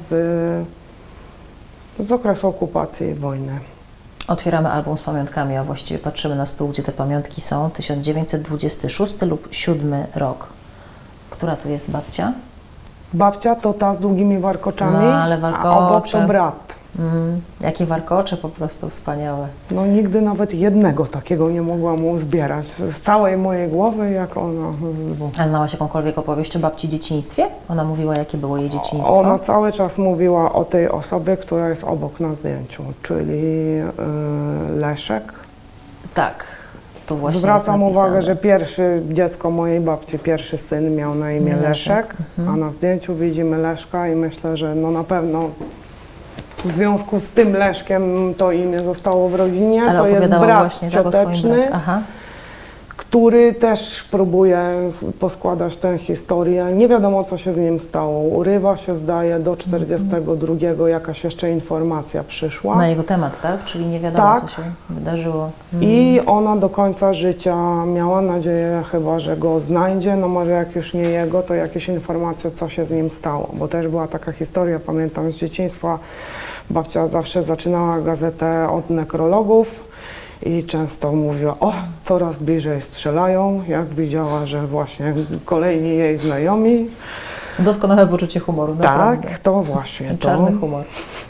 z okresu okupacji i wojny. Otwieramy album z pamiątkami, a właściwie patrzymy na stół, gdzie te pamiątki są. 1926 lub 2007 rok. Która tu jest babcia? Babcia to ta z długimi warkoczami, no, ale warkocze, a obok to brat. Jakie warkocze, po prostu wspaniałe. No nigdy nawet jednego takiego nie mogłam uzbierać z całej mojej głowy, jak ona. A znałaś jakąkolwiek opowieść o babci dzieciństwie? Ona mówiła, jakie było jej dzieciństwo? Ona cały czas mówiła o tej osobie, która jest obok na zdjęciu, czyli Leszek. Tak, to właśnie zwracam uwagę, że pierwsze dziecko mojej babci, pierwszy syn miał na imię Leszek, a na zdjęciu widzimy Leszka i myślę, że no na pewno w związku z tym Leszkiem to imię zostało w rodzinie. Ale to jest brat cioteczny, który też próbuje poskładać tę historię. Nie wiadomo, co się z nim stało. Urywa się, zdaje, do 42 jakaś jeszcze informacja przyszła. Na jego temat, tak? Czyli nie wiadomo, co się wydarzyło. I ona do końca życia miała nadzieję chyba, że go znajdzie. No może jak już nie jego, to jakieś informacje, co się z nim stało. Bo też była taka historia, pamiętam z dzieciństwa, babcia zawsze zaczynała gazetę od nekrologów i często mówiła, o, coraz bliżej strzelają, jak widziała, że właśnie kolejni jej znajomi. Doskonałe poczucie humoru, naprawdę. Tak, to właśnie to. Czarny humor.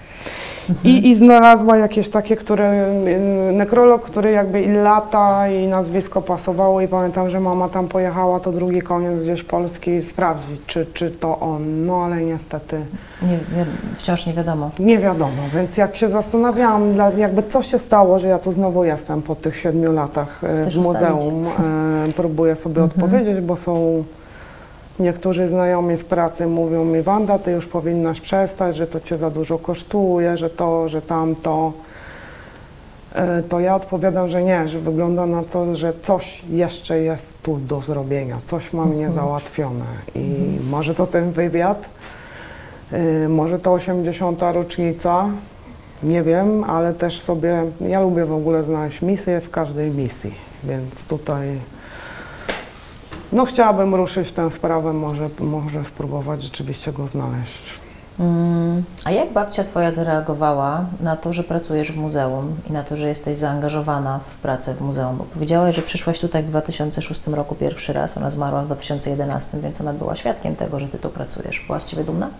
I znalazła jakieś takie, nekrolog, który jakby i lata i nazwisko pasowało i pamiętam, że mama tam pojechała, to drugi koniec gdzieś Polski sprawdzić, czy to on, no ale niestety wciąż nie wiadomo. Nie wiadomo, więc jak się zastanawiałam, jakby co się stało, że ja tu znowu jestem po tych 7 latach w muzeum, próbuję sobie odpowiedzieć, bo są niektórzy znajomi z pracy mówią mi, Wanda, ty już powinnaś przestać, że to cię za dużo kosztuje, że to, że tamto. To ja odpowiadam, że nie, że wygląda na to, że coś jeszcze jest tu do zrobienia, coś mam niezałatwione i może to ten wywiad, może to 80. rocznica, nie wiem, ale też sobie, ja lubię w ogóle znaleźć misję w każdej misji, więc tutaj no chciałabym ruszyć w tę sprawę, może spróbować rzeczywiście go znaleźć. A jak babcia Twoja zareagowała na to, że pracujesz w muzeum i na to, że jesteś zaangażowana w pracę w muzeum? Bo powiedziałaś, że przyszłaś tutaj w 2006 roku pierwszy raz, ona zmarła w 2011, więc ona była świadkiem tego, że Ty tu pracujesz. Byłaś z Ciebie dumna?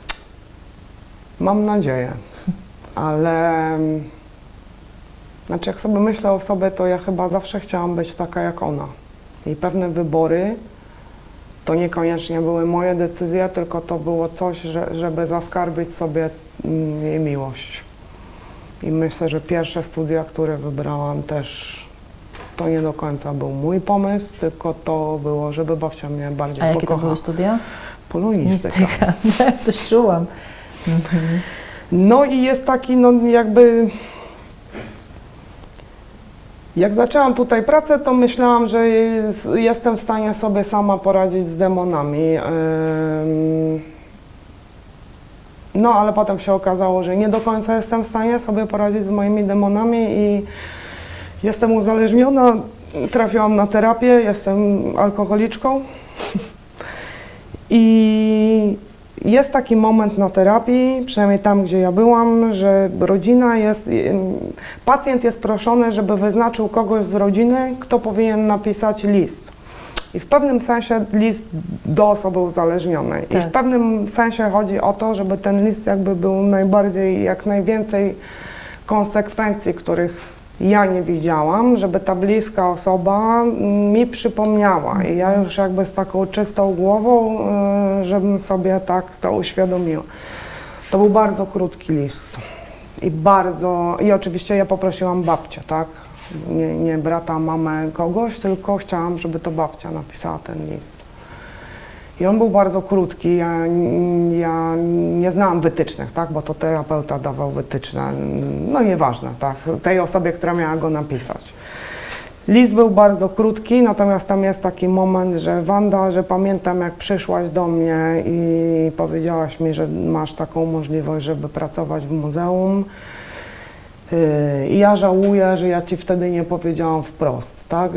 Mam nadzieję, ale znaczy jak sobie myślę o sobie, to ja chyba zawsze chciałam być taka jak ona. I pewne wybory to niekoniecznie były moje decyzje, tylko to było coś, żeby zaskarbić sobie jej miłość. I myślę, że pierwsze studia, które wybrałam też, to nie do końca był mój pomysł, tylko to było, żeby babcia mnie bardziej pokochała. A jakie to były studia? Polonistyka. Coś czułam. No i jest taki, no jakby... Jak zaczęłam tutaj pracę, to myślałam, że jestem w stanie sobie sama poradzić z demonami. No, ale potem się okazało, że nie do końca jestem w stanie sobie poradzić z moimi demonami i jestem uzależniona. Trafiłam na terapię, jestem alkoholiczką. I jest taki moment na terapii, przynajmniej tam, gdzie ja byłam, że rodzina jest, pacjent jest proszony, żeby wyznaczył kogoś z rodziny, kto powinien napisać list. I w pewnym sensie list do osoby uzależnionej. Tak. I w pewnym sensie chodzi o to, żeby ten list jakby był najbardziej, jak najwięcej konsekwencji, których ja nie widziałam, żeby ta bliska osoba mi przypomniała i ja już jakby z taką czystą głową, żebym sobie tak to uświadomiła. To był bardzo krótki list i oczywiście ja poprosiłam babcię, tak? Nie brata, mamę, kogoś, tylko chciałam, żeby to babcia napisała ten list. I on był bardzo krótki, ja nie znałam wytycznych, tak, bo to terapeuta dawał wytyczne, no nieważne, tak, tej osobie, która miała go napisać. List był bardzo krótki, natomiast tam jest taki moment, że Wanda, że pamiętam, jak przyszłaś do mnie i powiedziałaś mi, że masz taką możliwość, żeby pracować w muzeum. I ja żałuję, że ja ci wtedy nie powiedziałam wprost, tak,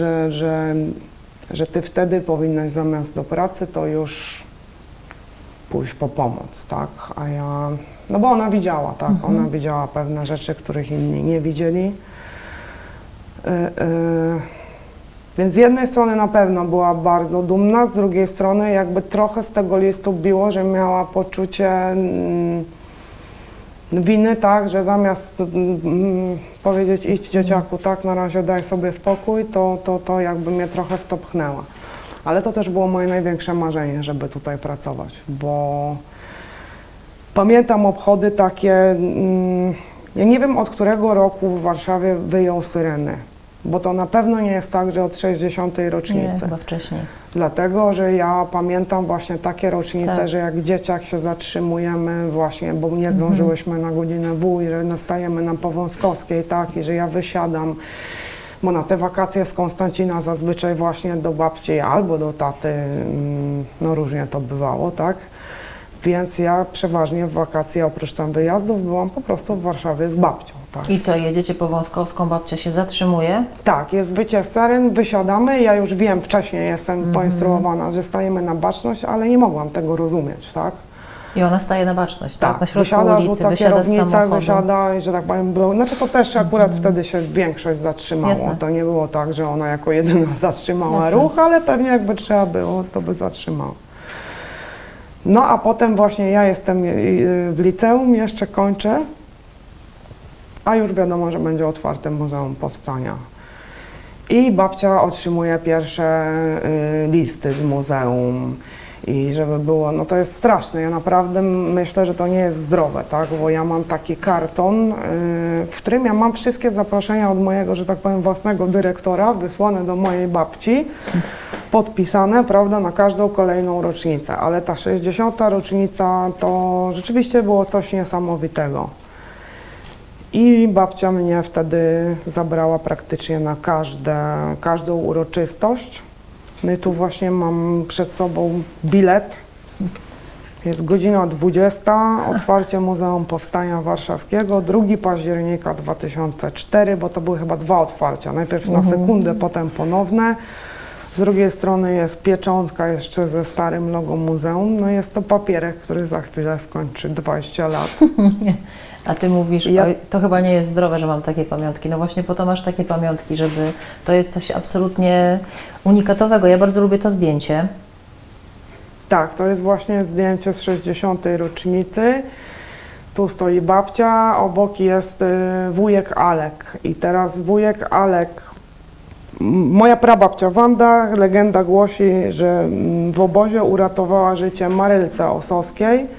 że ty wtedy powinnaś zamiast do pracy to już pójść po pomoc, tak, a ja, no bo ona widziała, tak, ona widziała pewne rzeczy, których inni nie widzieli. Więc z jednej strony na pewno była bardzo dumna, z drugiej strony jakby trochę z tego listu biło, że miała poczucie winy, tak, że zamiast powiedzieć idź dzieciaku, tak, na razie daj sobie spokój, to jakby mnie trochę w to pchnęła. Ale to też było moje największe marzenie, żeby tutaj pracować, bo pamiętam obchody takie, ja nie wiem od którego roku w Warszawie wyjął syreny, bo to na pewno nie jest tak, że od 60. rocznicy. Nie, chyba wcześniej. Dlatego, że ja pamiętam właśnie takie rocznice, tak, że jak dzieciak się zatrzymujemy właśnie, bo nie zdążyłyśmy na godzinę W i że nastajemy na Powązkowskiej, tak, i że ja wysiadam, bo na te wakacje z Konstancina zazwyczaj właśnie do babci albo do taty, no różnie to bywało, tak. Więc ja przeważnie w wakacje, oprócz tam wyjazdów, byłam po prostu w Warszawie z babcią. Tak. I co, jedziecie po Wąskowską, babcia się zatrzymuje? Tak, jest wycie syren, wysiadamy, ja już wiem, wcześniej jestem poinstruowana, że stajemy na baczność, ale nie mogłam tego rozumieć, tak? I ona staje na baczność, tak? Na środku wysiada, ulicy, rzuca wysiada z kierownicę, samochodu. wysiada i że tak powiem, znaczy to też akurat wtedy się większość zatrzymało. Jasne. To nie było tak, że ona jako jedyna zatrzymała Jasne. ruch, ale pewnie jakby trzeba było, to by zatrzymała. No a potem właśnie ja jestem w liceum, jeszcze kończę, a już wiadomo, że będzie otwarte Muzeum Powstania. I babcia otrzymuje pierwsze listy z muzeum. I żeby było, no to jest straszne, ja naprawdę myślę, że to nie jest zdrowe, tak, bo ja mam taki karton, w którym ja mam wszystkie zaproszenia od mojego, że tak powiem, własnego dyrektora wysłane do mojej babci, podpisane, prawda, na każdą kolejną rocznicę, ale ta 60. rocznica to rzeczywiście było coś niesamowitego. I babcia mnie wtedy zabrała praktycznie na każdą uroczystość. No i tu właśnie mam przed sobą bilet. Jest godzina 20, otwarcie Muzeum Powstania Warszawskiego, 2 października 2004, bo to były chyba 2 otwarcia. Najpierw na sekundę, potem ponowne. Z drugiej strony jest pieczątka jeszcze ze starym logo muzeum. No jest to papierek, który za chwilę skończy 20 lat. A ty mówisz, oj, to chyba nie jest zdrowe, że mam takie pamiątki. No właśnie po to masz takie pamiątki, żeby to jest coś absolutnie unikatowego. Ja bardzo lubię to zdjęcie. Tak, to jest właśnie zdjęcie z 60. rocznicy. Tu stoi babcia, obok jest wujek Alek. I teraz wujek Alek, moja prababcia Wanda, legenda głosi, że w obozie uratowała życie Marylce Osowskiej,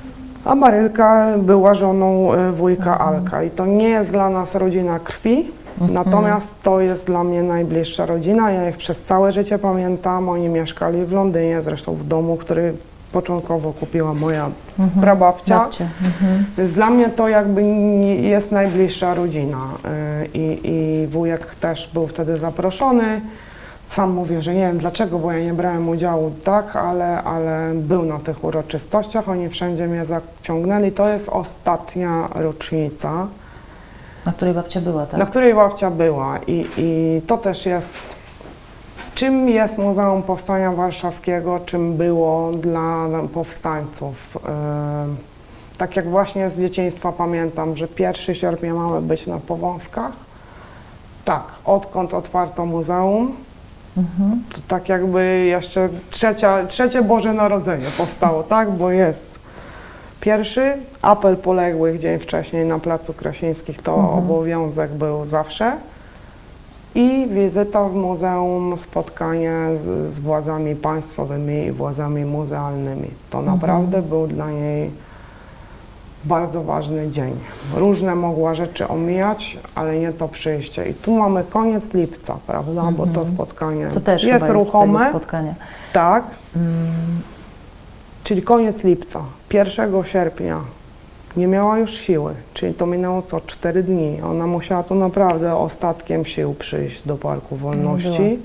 a Marylka była żoną wujka Alka. I to nie jest dla nas rodzina krwi, Natomiast to jest dla mnie najbliższa rodzina. Ja ich przez całe życie pamiętam. Oni mieszkali w Londynie, zresztą w domu, który początkowo kupiła moja prababcia. Więc dla mnie to jakby jest najbliższa rodzina. I wujek też był wtedy zaproszony. Sam mówię, że nie wiem dlaczego, bo ja nie brałem udziału, tak, ale był na tych uroczystościach. Oni wszędzie mnie zaciągnęli. To jest ostatnia rocznica. Na której babcia była, tak? Na której babcia była. I to też jest, czym jest Muzeum Powstania Warszawskiego, czym było dla powstańców. Tak jak właśnie z dzieciństwa pamiętam, że 1 sierpnia mamy być na Powązkach. Tak, odkąd otwarto muzeum, to tak jakby jeszcze trzecie Boże Narodzenie powstało, tak, bo jest pierwszy, apel poległych dzień wcześniej na Placu Krasińskich, to obowiązek był zawsze. I wizyta w muzeum, spotkanie z władzami państwowymi i władzami muzealnymi. To naprawdę był dla niej bardzo ważny dzień. Różne mogła rzeczy omijać, ale nie to przyjście. I tu mamy koniec lipca, prawda, bo to spotkanie to też jest ruchome. Spotkania. Tak. Czyli koniec lipca. 1 sierpnia nie miała już siły, czyli to minęło co? 4 dni. Ona musiała tu naprawdę ostatkiem sił przyjść do Parku Wolności.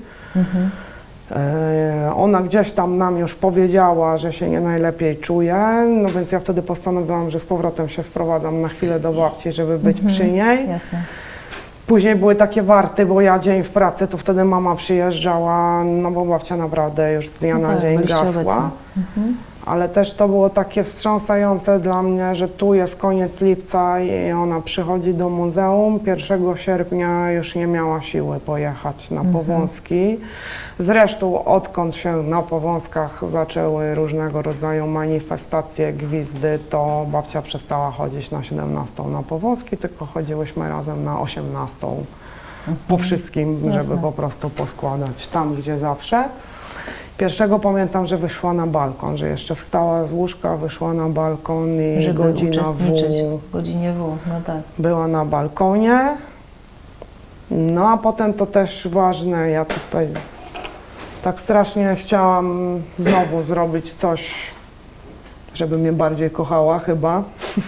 Ona gdzieś tam nam już powiedziała, że się nie najlepiej czuje, no więc ja wtedy postanowiłam, że z powrotem się wprowadzam na chwilę do babci, żeby być przy niej. Jasne. Później były takie warty, bo ja dzień w pracy, to wtedy mama przyjeżdżała, no bo babcia naprawdę już z dnia na dzień gasła. Ale też to było takie wstrząsające dla mnie, że tu jest koniec lipca i ona przychodzi do muzeum. 1 sierpnia już nie miała siły pojechać na Powązki. Zresztą odkąd się na Powązkach zaczęły różnego rodzaju manifestacje, gwizdy, to babcia przestała chodzić na 17 na Powązki, tylko chodziłyśmy razem na 18 po wszystkim, żeby po prostu poskładać tam, gdzie zawsze. Pierwszego pamiętam, że wyszła na balkon, że jeszcze wstała z łóżka, wyszła na balkon i żeby godzina w godzinie W, no tak. Była na balkonie. No a potem to też ważne, ja tutaj tak strasznie chciałam znowu zrobić coś, żeby mnie bardziej kochała chyba.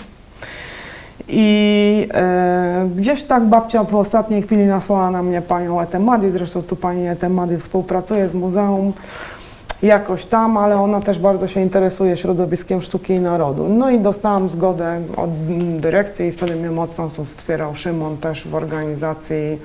I gdzieś tak babcia w ostatniej chwili nasłała na mnie panią Etemadi, zresztą tu pani Etemadi współpracuje z muzeum jakoś tam, ale ona też bardzo się interesuje środowiskiem sztuki i narodu. No i dostałam zgodę od dyrekcji i wtedy mnie mocno tu wspierał Szymon też w organizacji.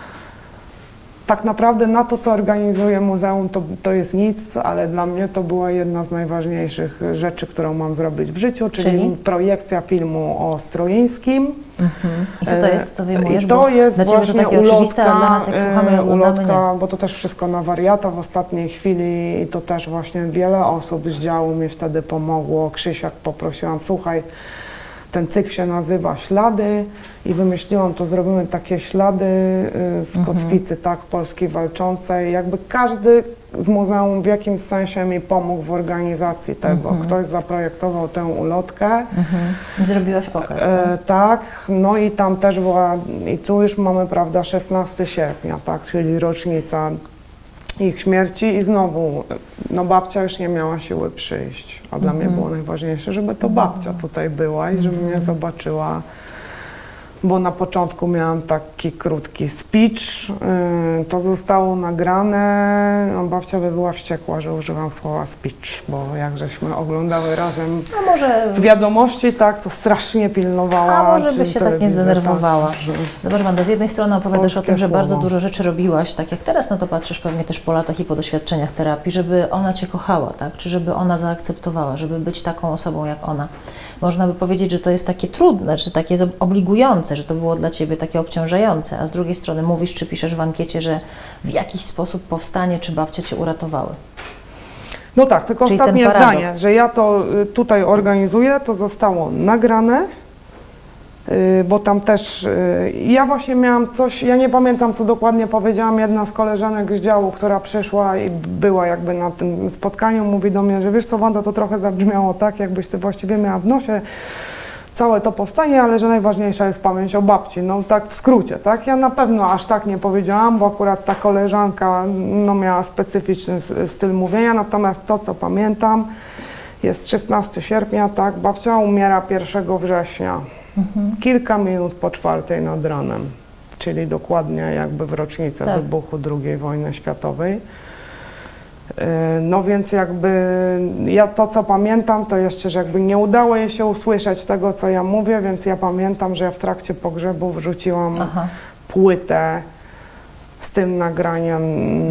Tak naprawdę na to, co organizuje muzeum, to jest nic, ale dla mnie to była jedna z najważniejszych rzeczy, którą mam zrobić w życiu, czyli projekcja filmu o Stroińskim. I co to jest, co wyjmujesz? To jest dla właśnie to takie oczywiste, a dla nas jak słuchamy i oglądamy, ulotka, nie. bo to też wszystko na wariata w ostatniej chwili i to też właśnie wiele osób z działu mi wtedy pomogło. Krzysiak poprosiłam, słuchaj, ten cykl się nazywa Ślady i wymyśliłam, to zrobimy takie ślady z kotwicy, tak, Polski Walczącej. Jakby każdy z muzeum w jakimś sensie mi pomógł w organizacji tego. Ktoś zaprojektował tę ulotkę. I zrobiłaś pokaz. Tak, no i tam też była, i tu już mamy, prawda, 16 sierpnia, tak, czyli rocznica ich śmierci i znowu, no babcia już nie miała siły przyjść, a dla mnie było najważniejsze, żeby to babcia tutaj była i żeby mnie zobaczyła, bo na początku miałam taki krótki speech, to zostało nagrane, no babcia by była wściekła, że używam słowa speech, bo jak żeśmy oglądały razem wiadomości, tak, to strasznie pilnowała. A może by się tak nie zdenerwowała. Tak, Zobacz, Wanda, z jednej strony opowiadasz o tym, że bardzo słowo. dużo rzeczy robiłaś, tak jak teraz na to patrzysz pewnie też po latach i po doświadczeniach terapii, żeby ona Cię kochała, tak? Czy żeby ona zaakceptowała, żeby być taką osobą jak ona. Można by powiedzieć, że to jest takie trudne, czy takie obligujące, że to było dla Ciebie takie obciążające, a z drugiej strony mówisz, czy piszesz w ankiecie, że w jakiś sposób powstanie, czy babcia Cię uratowały. No tak, tylko czyli ostatnie zdanie, że ja to tutaj organizuję, to zostało nagrane, bo tam też, ja właśnie miałam coś, ja nie pamiętam, co dokładnie powiedziałam, jedna z koleżanek z działu, która przyszła i była jakby na tym spotkaniu, mówi do mnie, że wiesz co, Wanda, to trochę zabrzmiało tak, jakbyś ty właściwie miała w nosie całe to powstanie, ale że najważniejsza jest pamięć o babci, no tak w skrócie, tak? Ja na pewno aż tak nie powiedziałam, bo akurat ta koleżanka no, miała specyficzny styl mówienia, natomiast to, co pamiętam, jest 16 sierpnia, tak? Babcia umiera 1 września, kilka minut po 4 nad ranem, czyli dokładnie jakby w rocznicę wybuchu II wojny światowej. No więc jakby ja to, co pamiętam, to jeszcze, że jakby nie udało jej się usłyszeć tego, co ja mówię, więc ja pamiętam, że ja w trakcie pogrzebu wrzuciłam płytę z tym nagraniem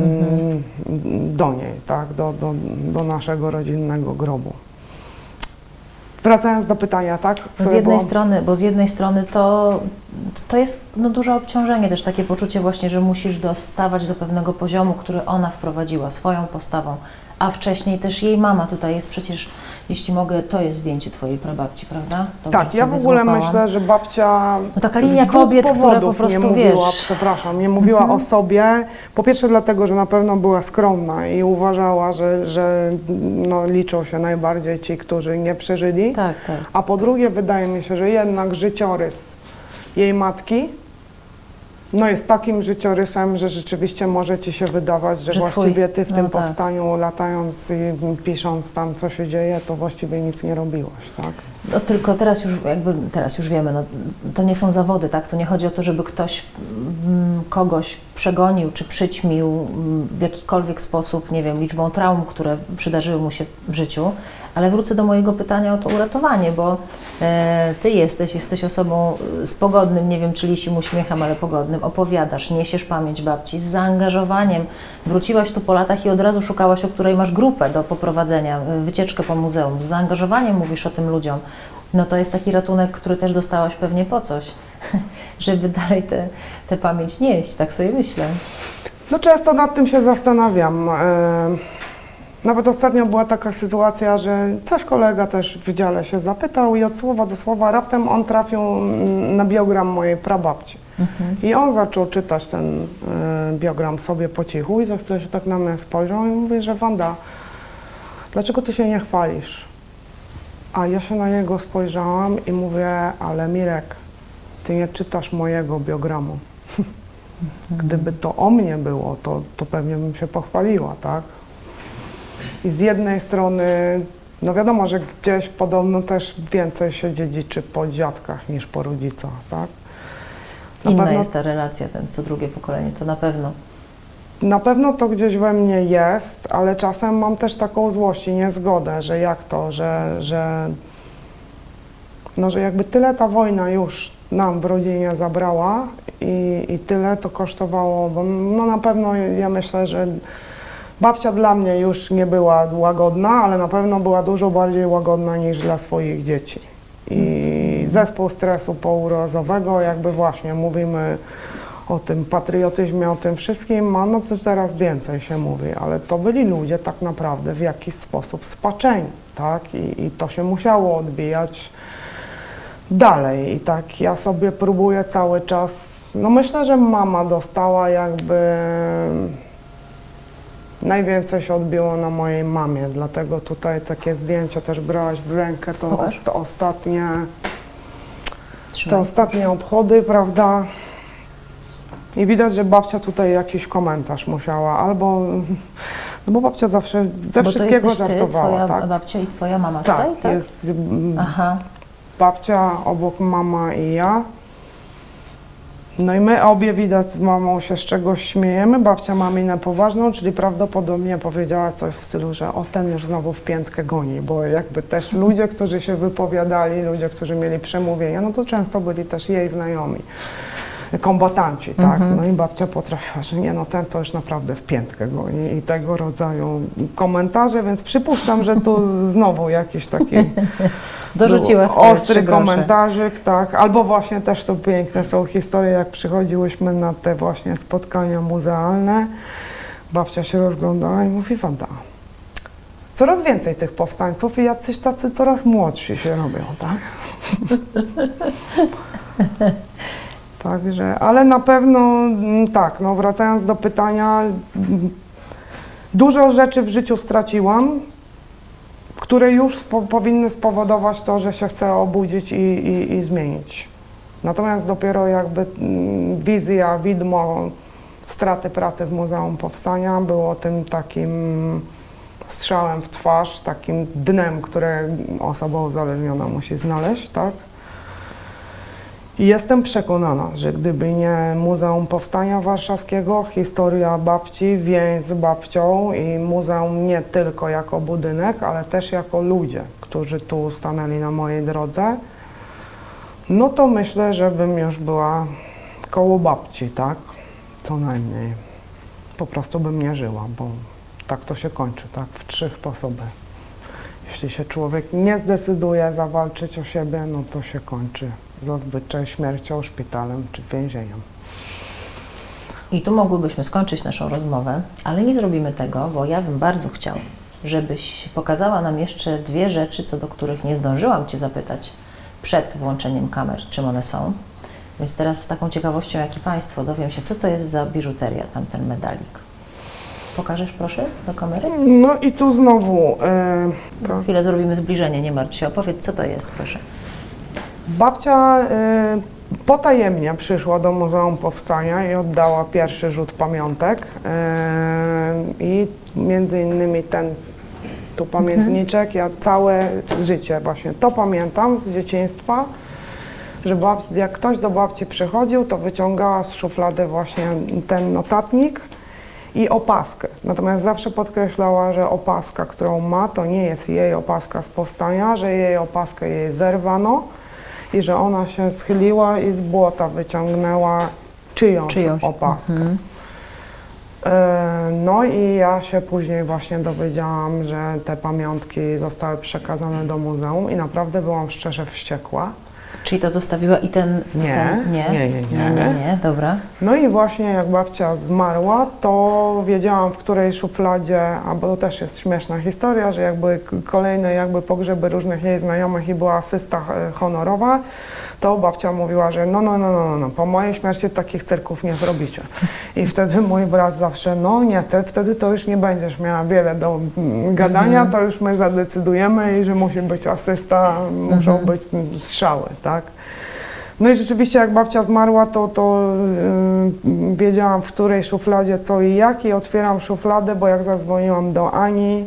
do niej, tak, do naszego rodzinnego grobu. Wracając do pytania, tak? Z jednej strony to jest no, duże obciążenie, też takie poczucie właśnie, że musisz dostawać do pewnego poziomu, który ona wprowadziła swoją postawą, a wcześniej też jej mama tutaj jest przecież, jeśli mogę, to jest zdjęcie twojej prababci, prawda? Dobrze tak, ja w ogóle myślę, że babcia no taka linia kobiet, które po prostu nie mówiła, wiesz... przepraszam, nie mówiła o sobie, po pierwsze dlatego, że na pewno była skromna i uważała, że no, liczą się najbardziej ci, którzy nie przeżyli, a po drugie wydaje mi się, że jednak życiorys jej matki no jest takim życiorysem, że rzeczywiście może ci się wydawać, że właściwie ty w tym powstaniu latając i pisząc tam, co się dzieje, to właściwie nic nie robiłaś, tak? No tylko teraz już wiemy, no, to nie są zawody, tak? To nie chodzi o to, żeby ktoś kogoś przegonił czy przyćmił w jakikolwiek sposób, nie wiem, liczbą traum, które przydarzyły mu się w życiu, ale wrócę do mojego pytania o to uratowanie, bo ty jesteś osobą z pogodnym, nie wiem, czy lisim uśmiechem, ale pogodnym, opowiadasz, niesiesz pamięć babci z zaangażowaniem, wróciłaś tu po latach i od razu szukałaś, o której masz grupę do poprowadzenia, wycieczkę po muzeum, z zaangażowaniem mówisz o tym ludziom. No to jest taki ratunek, który też dostałaś pewnie po coś, żeby dalej tę pamięć nieść, tak sobie myślę. No często nad tym się zastanawiam. Nawet ostatnio była taka sytuacja, że coś kolega też w dziale się zapytał i od słowa do słowa raptem on trafił na biogram mojej prababci. I on zaczął czytać ten biogram sobie po cichu i za chwilę się tak na mnie spojrzał i mówi, że Wanda, dlaczego ty się nie chwalisz? A ja się na niego spojrzałam i mówię, ale Mirek, ty nie czytasz mojego biogramu. Gdyby to o mnie było, to pewnie bym się pochwaliła, tak? I z jednej strony, no wiadomo, że gdzieś podobno też więcej się dziedziczy po dziadkach niż po rodzicach, tak? Inna jest ta relacja, co drugie pokolenie, to na pewno. Na pewno to gdzieś we mnie jest, ale czasem mam też taką złość i niezgodę, że jak to, że jakby tyle ta wojna już nam w rodzinie zabrała i tyle to kosztowało, bo no na pewno ja myślę, że babcia dla mnie już nie była łagodna, ale na pewno była dużo bardziej łagodna niż dla swoich dzieci. I zespół stresu pourazowego, jakby właśnie mówimy o tym patriotyzmie, o tym wszystkim, no to teraz więcej się mówi, ale to byli ludzie tak naprawdę w jakiś sposób spaczeni, tak? I to się musiało odbijać dalej. I tak ja sobie próbuję cały czas, no myślę, że mama dostała jakby, najwięcej się odbiło na mojej mamie, dlatego tutaj takie zdjęcia też brałaś w rękę, to ostatnie obchody, prawda? I widać, że babcia tutaj jakiś komentarz musiała, albo, no bo babcia zawsze ze wszystkiego żartowała, twoja tak? babcia i twoja mama tak, tutaj, tak? Jest babcia, obok mama i ja. No i my obie widać z mamą się z czegoś śmiejemy, babcia ma minę poważną, czyli prawdopodobnie powiedziała coś w stylu, że o ten już znowu w piętkę goni, bo jakby też ludzie, którzy się wypowiadali, ludzie, którzy mieli przemówienia, no to często byli też jej znajomi, kombatanci, tak? No i babcia potrafiła, że nie, no ten to już naprawdę w piętkę goni i tego rodzaju komentarze, więc przypuszczam, że tu znowu jakiś taki dorzuciła ostry komentarzyk, tak, albo właśnie też to piękne są historie, jak przychodziłyśmy na te właśnie spotkania muzealne, babcia się rozglądała i mówi, Wanda, coraz więcej tych powstańców i jacyś tacy coraz młodsi się robią, tak? Także, ale na pewno tak, no wracając do pytania, dużo rzeczy w życiu straciłam, które już powinny spowodować to, że się chce obudzić i zmienić. Natomiast dopiero jakby wizja, widmo straty pracy w Muzeum Powstania było tym takim strzałem w twarz, takim dnem, które osoba uzależniona musi znaleźć, tak? I jestem przekonana, że gdyby nie Muzeum Powstania Warszawskiego, historia babci, więź z babcią i muzeum nie tylko jako budynek, ale też jako ludzie, którzy tu stanęli na mojej drodze, no to myślę, że bym już była koło babci, tak? Co najmniej. Po prostu bym nie żyła, bo tak to się kończy, tak? W 3 sposoby. Jeśli się człowiek nie zdecyduje zawalczyć o siebie, no to się kończy zazwyczaj śmiercią, szpitalem czy więzieniem. I tu mogłybyśmy skończyć naszą rozmowę, ale nie zrobimy tego, bo ja bym bardzo chciał, żebyś pokazała nam jeszcze 2 rzeczy, co do których nie zdążyłam Cię zapytać przed włączeniem kamer, czym one są. Więc teraz z taką ciekawością, jak i Państwo, dowiem się, co to jest za biżuteria, tamten medalik. Pokażesz proszę do kamery? No i tu znowu... Za chwilę zrobimy zbliżenie, nie martw się. Opowiedz, co to jest, proszę. Babcia potajemnie przyszła do Muzeum Powstania i oddała pierwszy rzut pamiątek. I między innymi ten tu pamiętniczek, ja całe życie właśnie to pamiętam z dzieciństwa, że jak ktoś do babci przychodził, to wyciągała z szuflady właśnie ten notatnik i opaskę. Natomiast zawsze podkreślała, że opaska, którą ma, to nie jest jej opaska z Powstania, że jej opaskę jej zerwano i że ona się schyliła i z błota wyciągnęła czyjąś opaskę. No i ja się później właśnie dowiedziałam, że te pamiątki zostały przekazane do muzeum i naprawdę byłam szczerze wściekła. Czyli to zostawiła i ten... Nie, dobra. No i właśnie jak babcia zmarła, to wiedziałam, w której szufladzie, bo to też jest śmieszna historia, że jakby kolejne jakby pogrzeby różnych jej znajomych i była asysta honorowa, to babcia mówiła, że no, po mojej śmierci takich cyrków nie zrobicie. I wtedy mój brat zawsze, no nie, wtedy to już nie będziesz miała wiele do gadania, to już my zadecydujemy i że musi być asysta, muszą być strzały, tak? No i rzeczywiście jak babcia zmarła, to wiedziałam, w której szufladzie co i jak, i otwieram szufladę, bo jak zadzwoniłam do Ani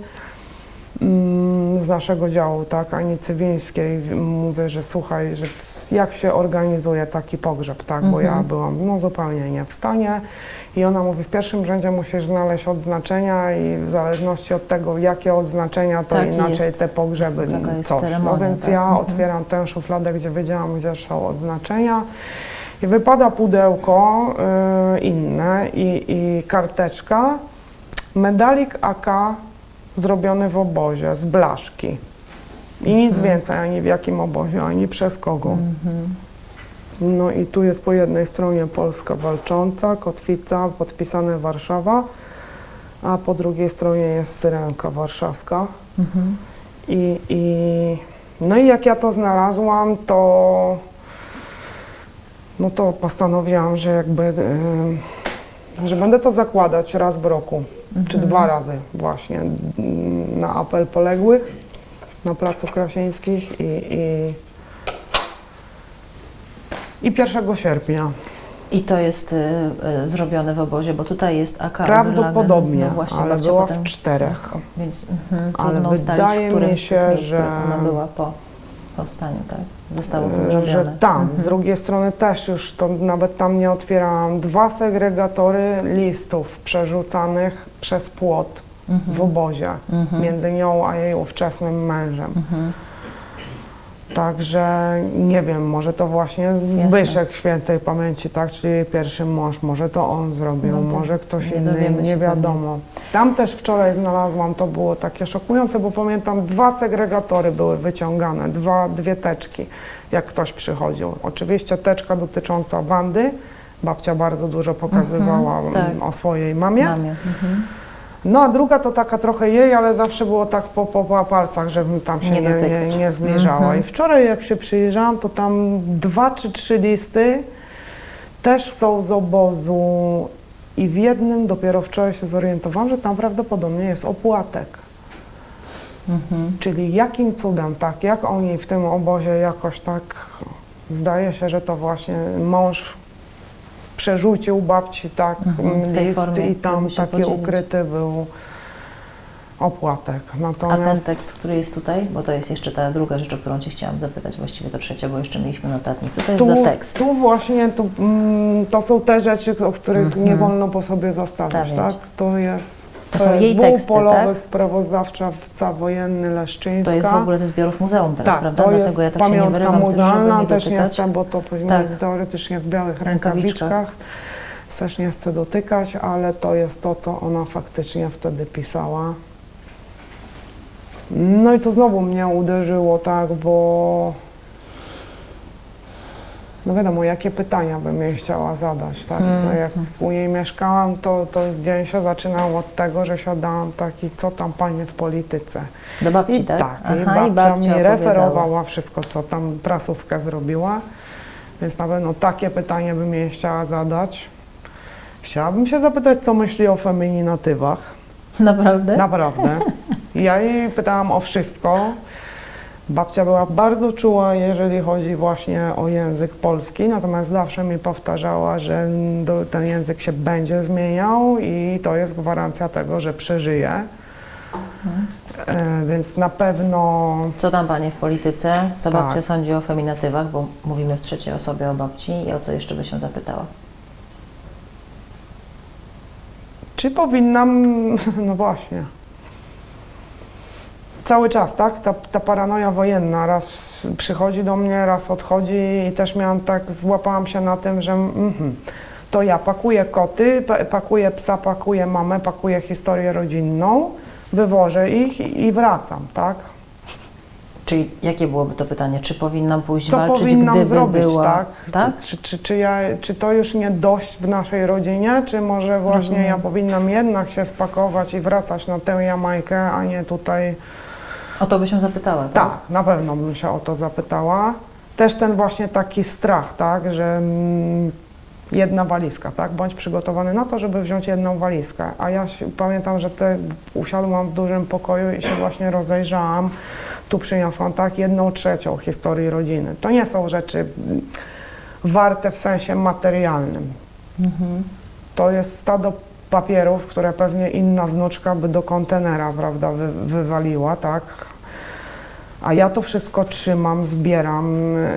z naszego działu, tak, Ani Cywińskiej, mówię, że słuchaj, że jak się organizuje taki pogrzeb, tak, bo ja byłam no, zupełnie nie w stanie i ona mówi, w pierwszym rzędzie musisz znaleźć odznaczenia i w zależności od tego, jakie odznaczenia, to tak inaczej jest, te pogrzeby coś. No więc tak? Ja otwieram tę szufladę, gdzie wiedziałam, gdzie są odznaczenia i wypada pudełko inne i karteczka, medalik AK zrobiony w obozie, z blaszki. I nic więcej, ani w jakim obozie, ani przez kogo. No i tu jest po jednej stronie Polska walcząca, kotwica, podpisane Warszawa, a po drugiej stronie jest syrenka warszawska. No i jak ja to znalazłam, to no to postanowiłam, że jakby, że będę to zakładać raz w roku. Czy 2 razy właśnie na apel poległych na Placu Krasińskich i 1 sierpnia. I to jest zrobione w obozie, bo tutaj jest AK. Prawdopodobnie, no właśnie, ale była potem, w 4. Więc ale wydaje mi się, że ona była po powstaniu, tak? Zostało to zrobione. Że tam, z drugiej strony też już, to nawet tam nie otwierałam, 2 segregatory listów przerzucanych przez płot w obozie między nią a jej ówczesnym mężem. Także nie wiem, może to właśnie Zbyszek świętej pamięci, tak, czyli jej pierwszy mąż, może to on zrobił, no może ktoś inny, nie wiadomo. Tam też wczoraj znalazłam, to było takie szokujące, bo pamiętam 2 segregatory były wyciągane, 2 teczki, jak ktoś przychodził. Oczywiście teczka dotycząca Wandy, babcia bardzo dużo pokazywała o swojej mamie. No a druga to taka trochę jej, ale zawsze było tak po palcach, żebym tam się nie zbliżała. I wczoraj jak się przyjrzałam, to tam 2 czy 3 listy też są z obozu i w jednym dopiero wczoraj się zorientowałam, że tam prawdopodobnie jest opłatek. Czyli jakim cudem, tak, jak oni w tym obozie jakoś tak, zdaje się, że to właśnie mąż przerzucił babci tak list i tam taki ukryty był opłatek. Natomiast... A ten tekst, który jest tutaj, bo to jest jeszcze ta druga rzecz, o którą Cię chciałam zapytać, właściwie to trzecia, bo jeszcze mieliśmy notatnik. Co to jest za tekst? Tu właśnie, to są te rzeczy, o których nie wolno po sobie zostawiać, tak? To jest jej teksty, dwupolowy tak? sprawozdawca wojenny Leszczyńska. To jest w ogóle ze zbiorów muzeum teraz, tak, prawda? to Dlatego jest ja tak się nie wyrywam, muzealna, też nie dotykać. chcę, bo to później teoretycznie w białych rękawiczkach. Też nie chcę dotykać, ale to jest to, co ona faktycznie wtedy pisała. No i to znowu mnie uderzyło, tak, bo no wiadomo, jakie pytania bym jej chciała zadać, tak? No jak u niej mieszkałam, to dzień się zaczynał od tego, że siadałam taki, co tam panie w polityce. Do babci, I tak? Tak, Aha, i babcia mi opowiadała. referowała wszystko, co tam prasówkę zrobiła, więc na pewno takie pytanie bym jej chciała zadać. Chciałabym się zapytać, co myśli o feminatywach. Naprawdę? Naprawdę. Ja jej pytałam o wszystko. Babcia była bardzo czuła, jeżeli chodzi właśnie o język polski, natomiast zawsze mi powtarzała, że ten język się będzie zmieniał i to jest gwarancja tego, że przeżyje. Więc na pewno... Co tam panie w polityce? Co Tak. babcia sądzi o feminatywach? Bo mówimy w trzeciej osobie o babci i o co jeszcze by się zapytała? Czy powinnam... No właśnie. Cały czas, tak? Ta paranoja wojenna raz przychodzi do mnie, raz odchodzi i też miałam tak, złapałam się na tym, że to ja pakuję koty, pakuję psa, pakuję mamę, pakuję historię rodzinną, wywożę ich i wracam, tak? Czyli jakie byłoby to pytanie? Czy powinnam pójść Co walczyć, powinnam gdyby zrobić, była... tak? Tak? Czy to już nie dość w naszej rodzinie, czy może właśnie ja powinnam jednak się spakować i wracać na tę Jamajkę, a nie tutaj... O to by się zapytała, tak? Tak, na pewno bym się o to zapytała. Też ten właśnie taki strach, tak, że jedna walizka, tak, bądź przygotowany na to, żeby wziąć jedną walizkę. A ja pamiętam, że usiadłam w dużym pokoju i się właśnie rozejrzałam. Tu przyniosłam tak 1/3 historii rodziny. To nie są rzeczy warte w sensie materialnym. To jest stado papierów, które pewnie inna wnuczka by do kontenera, prawda, wywaliła, tak? A ja to wszystko trzymam, zbieram.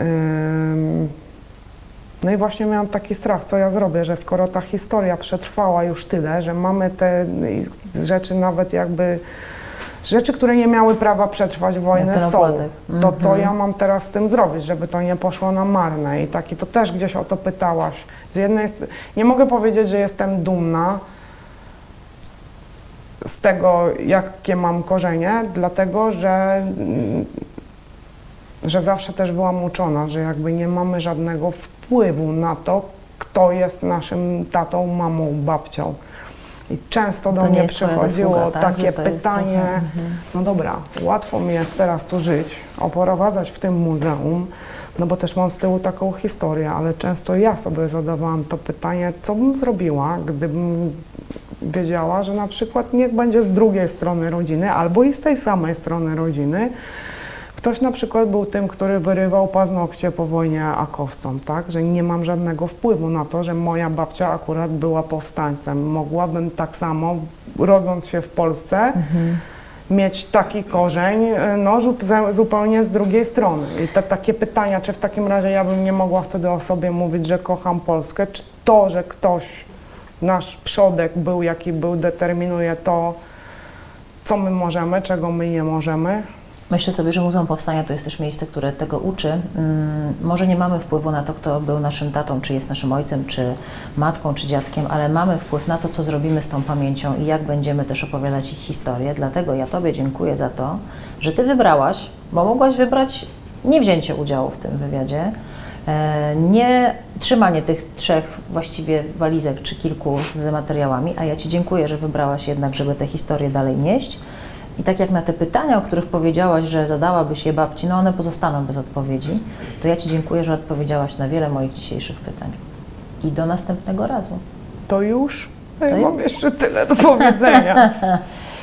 No i właśnie miałam taki strach, co ja zrobię, że skoro ta historia przetrwała już tyle, że mamy te rzeczy nawet jakby, rzeczy, które nie miały prawa przetrwać wojnę są, to co ja mam teraz z tym zrobić, żeby to nie poszło na marne? I taki to też gdzieś o to pytałaś. Z jednej nie mogę powiedzieć, że jestem dumna z tego, jakie mam korzenie, dlatego, że zawsze też byłam uczona, że jakby nie mamy żadnego wpływu na to, kto jest naszym tatą, mamą, babcią. I często do mnie przychodziło zasługa, tak? Takie pytanie, no dobra, łatwo mi jest teraz tu żyć, oprowadzać w tym muzeum, no bo też mam z tyłu taką historię, ale często ja sobie zadawałam to pytanie, co bym zrobiła, gdybym wiedziała, że na przykład niech będzie z drugiej strony rodziny, albo i z tej samej strony rodziny, ktoś na przykład był tym, który wyrywał paznokcie po wojnie akowcom, tak? Że nie mam żadnego wpływu na to, że moja babcia akurat była powstańcem. Mogłabym tak samo, rodząc się w Polsce, mieć taki korzeń, no zupełnie z drugiej strony. I takie pytania, czy w takim razie ja bym nie mogła wtedy o sobie mówić, że kocham Polskę, czy to, że ktoś, nasz przodek był jaki był, determinuje to, co my możemy, czego my nie możemy. Myślę sobie, że Muzeum Powstania to jest też miejsce, które tego uczy. Może nie mamy wpływu na to, kto był naszym tatą, czy jest naszym ojcem, czy matką, czy dziadkiem, ale mamy wpływ na to, co zrobimy z tą pamięcią i jak będziemy też opowiadać ich historię. Dlatego ja Tobie dziękuję za to, że Ty wybrałaś, bo mogłaś wybrać nie wzięcie udziału w tym wywiadzie, nie trzymanie tych 3 właściwie walizek czy kilku z materiałami, a ja Ci dziękuję, że wybrałaś jednak, żeby tę historię dalej nieść. I tak jak na te pytania, o których powiedziałaś, że zadałabyś je babci, no one pozostaną bez odpowiedzi, to ja Ci dziękuję, że odpowiedziałaś na wiele moich dzisiejszych pytań. I do następnego razu. To już? Ja mam jeszcze tyle do powiedzenia.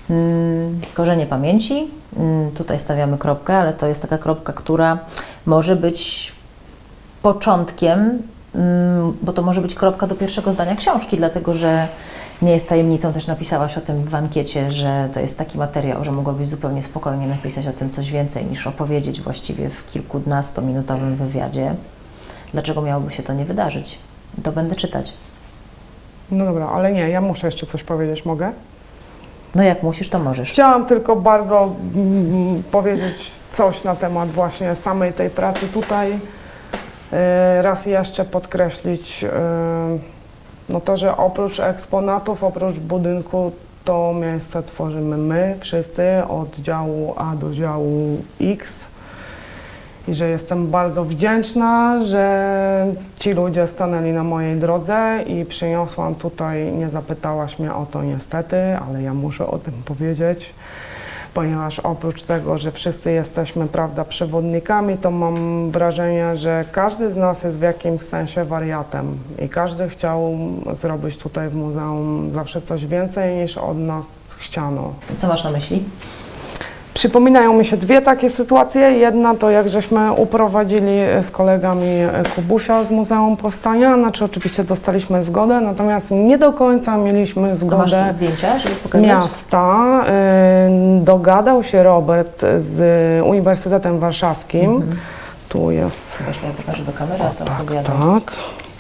Korzenie pamięci, tutaj stawiamy kropkę, ale to jest taka kropka, która może być początkiem, bo to może być kropka do pierwszego zdania książki, dlatego że nie jest tajemnicą, też napisałaś o tym w ankiecie, że to jest taki materiał, że mogłabyś zupełnie spokojnie napisać o tym coś więcej niż opowiedzieć właściwie w kilkunastominutowym wywiadzie. Dlaczego miałoby się to nie wydarzyć? To będę czytać. No dobra, ale nie, ja muszę jeszcze coś powiedzieć, mogę? No jak musisz, to możesz. Chciałam tylko bardzo powiedzieć coś na temat właśnie samej tej pracy tutaj. Raz jeszcze podkreślić no to, że oprócz eksponatów, oprócz budynku, to miejsce tworzymy my wszyscy od działu A do działu X. I że jestem bardzo wdzięczna, że ci ludzie stanęli na mojej drodze i przyniosłam tutaj, nie zapytałaś mnie o to niestety, ale ja muszę o tym powiedzieć, ponieważ oprócz tego, że wszyscy jesteśmy, prawda, przewodnikami, to mam wrażenie, że każdy z nas jest w jakimś sensie wariatem i każdy chciał zrobić tutaj w muzeum zawsze coś więcej niż od nas chciano. Co masz na myśli? Przypominają mi się dwie takie sytuacje. Jedna to jak żeśmy uprowadzili z kolegami Kubusia z Muzeum Powstania, znaczy oczywiście dostaliśmy zgodę, natomiast nie do końca mieliśmy zgodę. To masz tu zdjęcia, żeby pokazać? Miasta. Dogadał się Robert z Uniwersytetem Warszawskim. Tu jest... Proszę, ja pokażę do kamery, a to Tak, opowiadam. tak.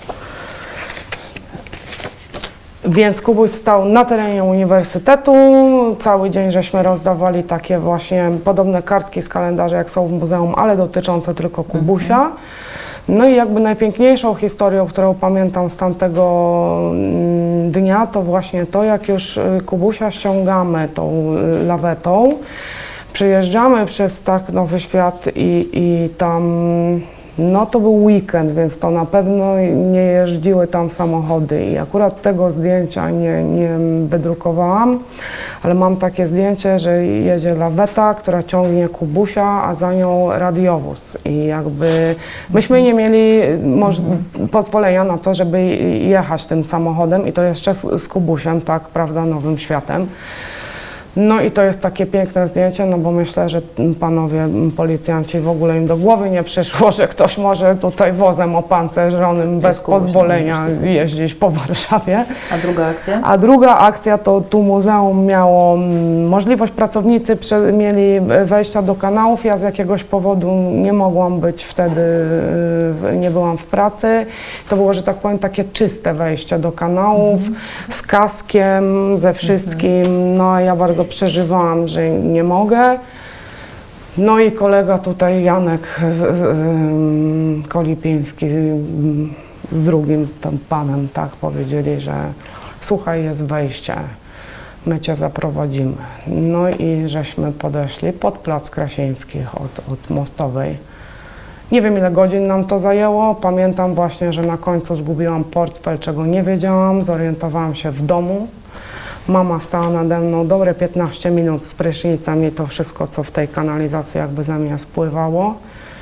Więc Kubuś stał na terenie uniwersytetu, cały dzień żeśmy rozdawali takie właśnie podobne kartki z kalendarza, jak są w muzeum, ale dotyczące tylko Kubusia. No i jakby najpiękniejszą historią, którą pamiętam z tamtego dnia, to właśnie to, jak już Kubusia ściągamy tą lawetą, przyjeżdżamy przez tak Nowy Świat i tam... No to był weekend, więc to na pewno nie jeździły tam samochody i akurat tego zdjęcia nie wydrukowałam, ale mam takie zdjęcie, że jedzie laweta, która ciągnie Kubusia, a za nią radiowóz i jakby myśmy nie mieli pozwolenia na to, żeby jechać tym samochodem i to jeszcze z Kubusiem, tak, prawda, Nowym Światem. No i to jest takie piękne zdjęcie, no bo myślę, że panowie policjanci w ogóle im do głowy nie przyszło, że ktoś może tutaj wozem opancerzonym bez pozwolenia jeździć po Warszawie. A druga akcja? A druga akcja to tu muzeum miało możliwość, pracownicy mieli wejścia do kanałów, ja z jakiegoś powodu nie mogłam być wtedy, nie byłam w pracy. To było, że tak powiem, takie czyste wejście do kanałów z kaskiem, ze wszystkim, no a ja bardzo przeżywałam, że nie mogę. No i kolega tutaj, Janek Kolipiński z drugim tam panem, tak, powiedzieli, że słuchaj, jest wejście, my cię zaprowadzimy. No i żeśmy podeszli pod Plac Krasińskich od Mostowej. Nie wiem, ile godzin nam to zajęło. Pamiętam właśnie, że na końcu zgubiłam portfel, czego nie wiedziałam. Zorientowałam się w domu. Mama stała nade mną dobre 15 minut z prysznicem i to wszystko, co w tej kanalizacji jakby ze mnie spływało.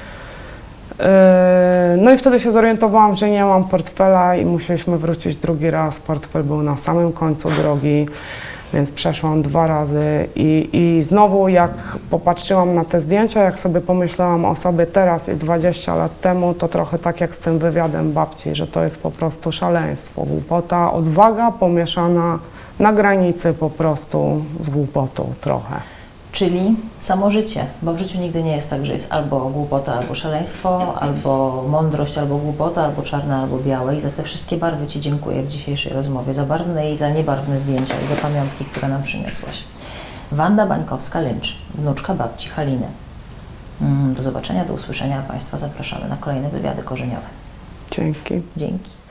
No i wtedy się zorientowałam, że nie mam portfela i musieliśmy wrócić drugi raz. Portfel był na samym końcu drogi, więc przeszłam 2 razy i znowu jak popatrzyłam na te zdjęcia, jak sobie pomyślałam o sobie teraz i 20 lat temu, to trochę tak jak z tym wywiadem babci, że to jest po prostu szaleństwo, głupota, odwaga pomieszana na granicy po prostu z głupotą trochę. Czyli samo życie, bo w życiu nigdy nie jest tak, że jest albo głupota, albo szaleństwo, albo mądrość, albo głupota, albo czarne, albo białe. I za te wszystkie barwy Ci dziękuję w dzisiejszej rozmowie, za barwne i za niebarwne zdjęcia i za pamiątki, które nam przyniosłaś. Wanda Bańkowska-Lyncz, wnuczka babci Haliny. Do zobaczenia, do usłyszenia. Państwa zapraszamy na kolejne wywiady korzeniowe. Dzięki. Dzięki.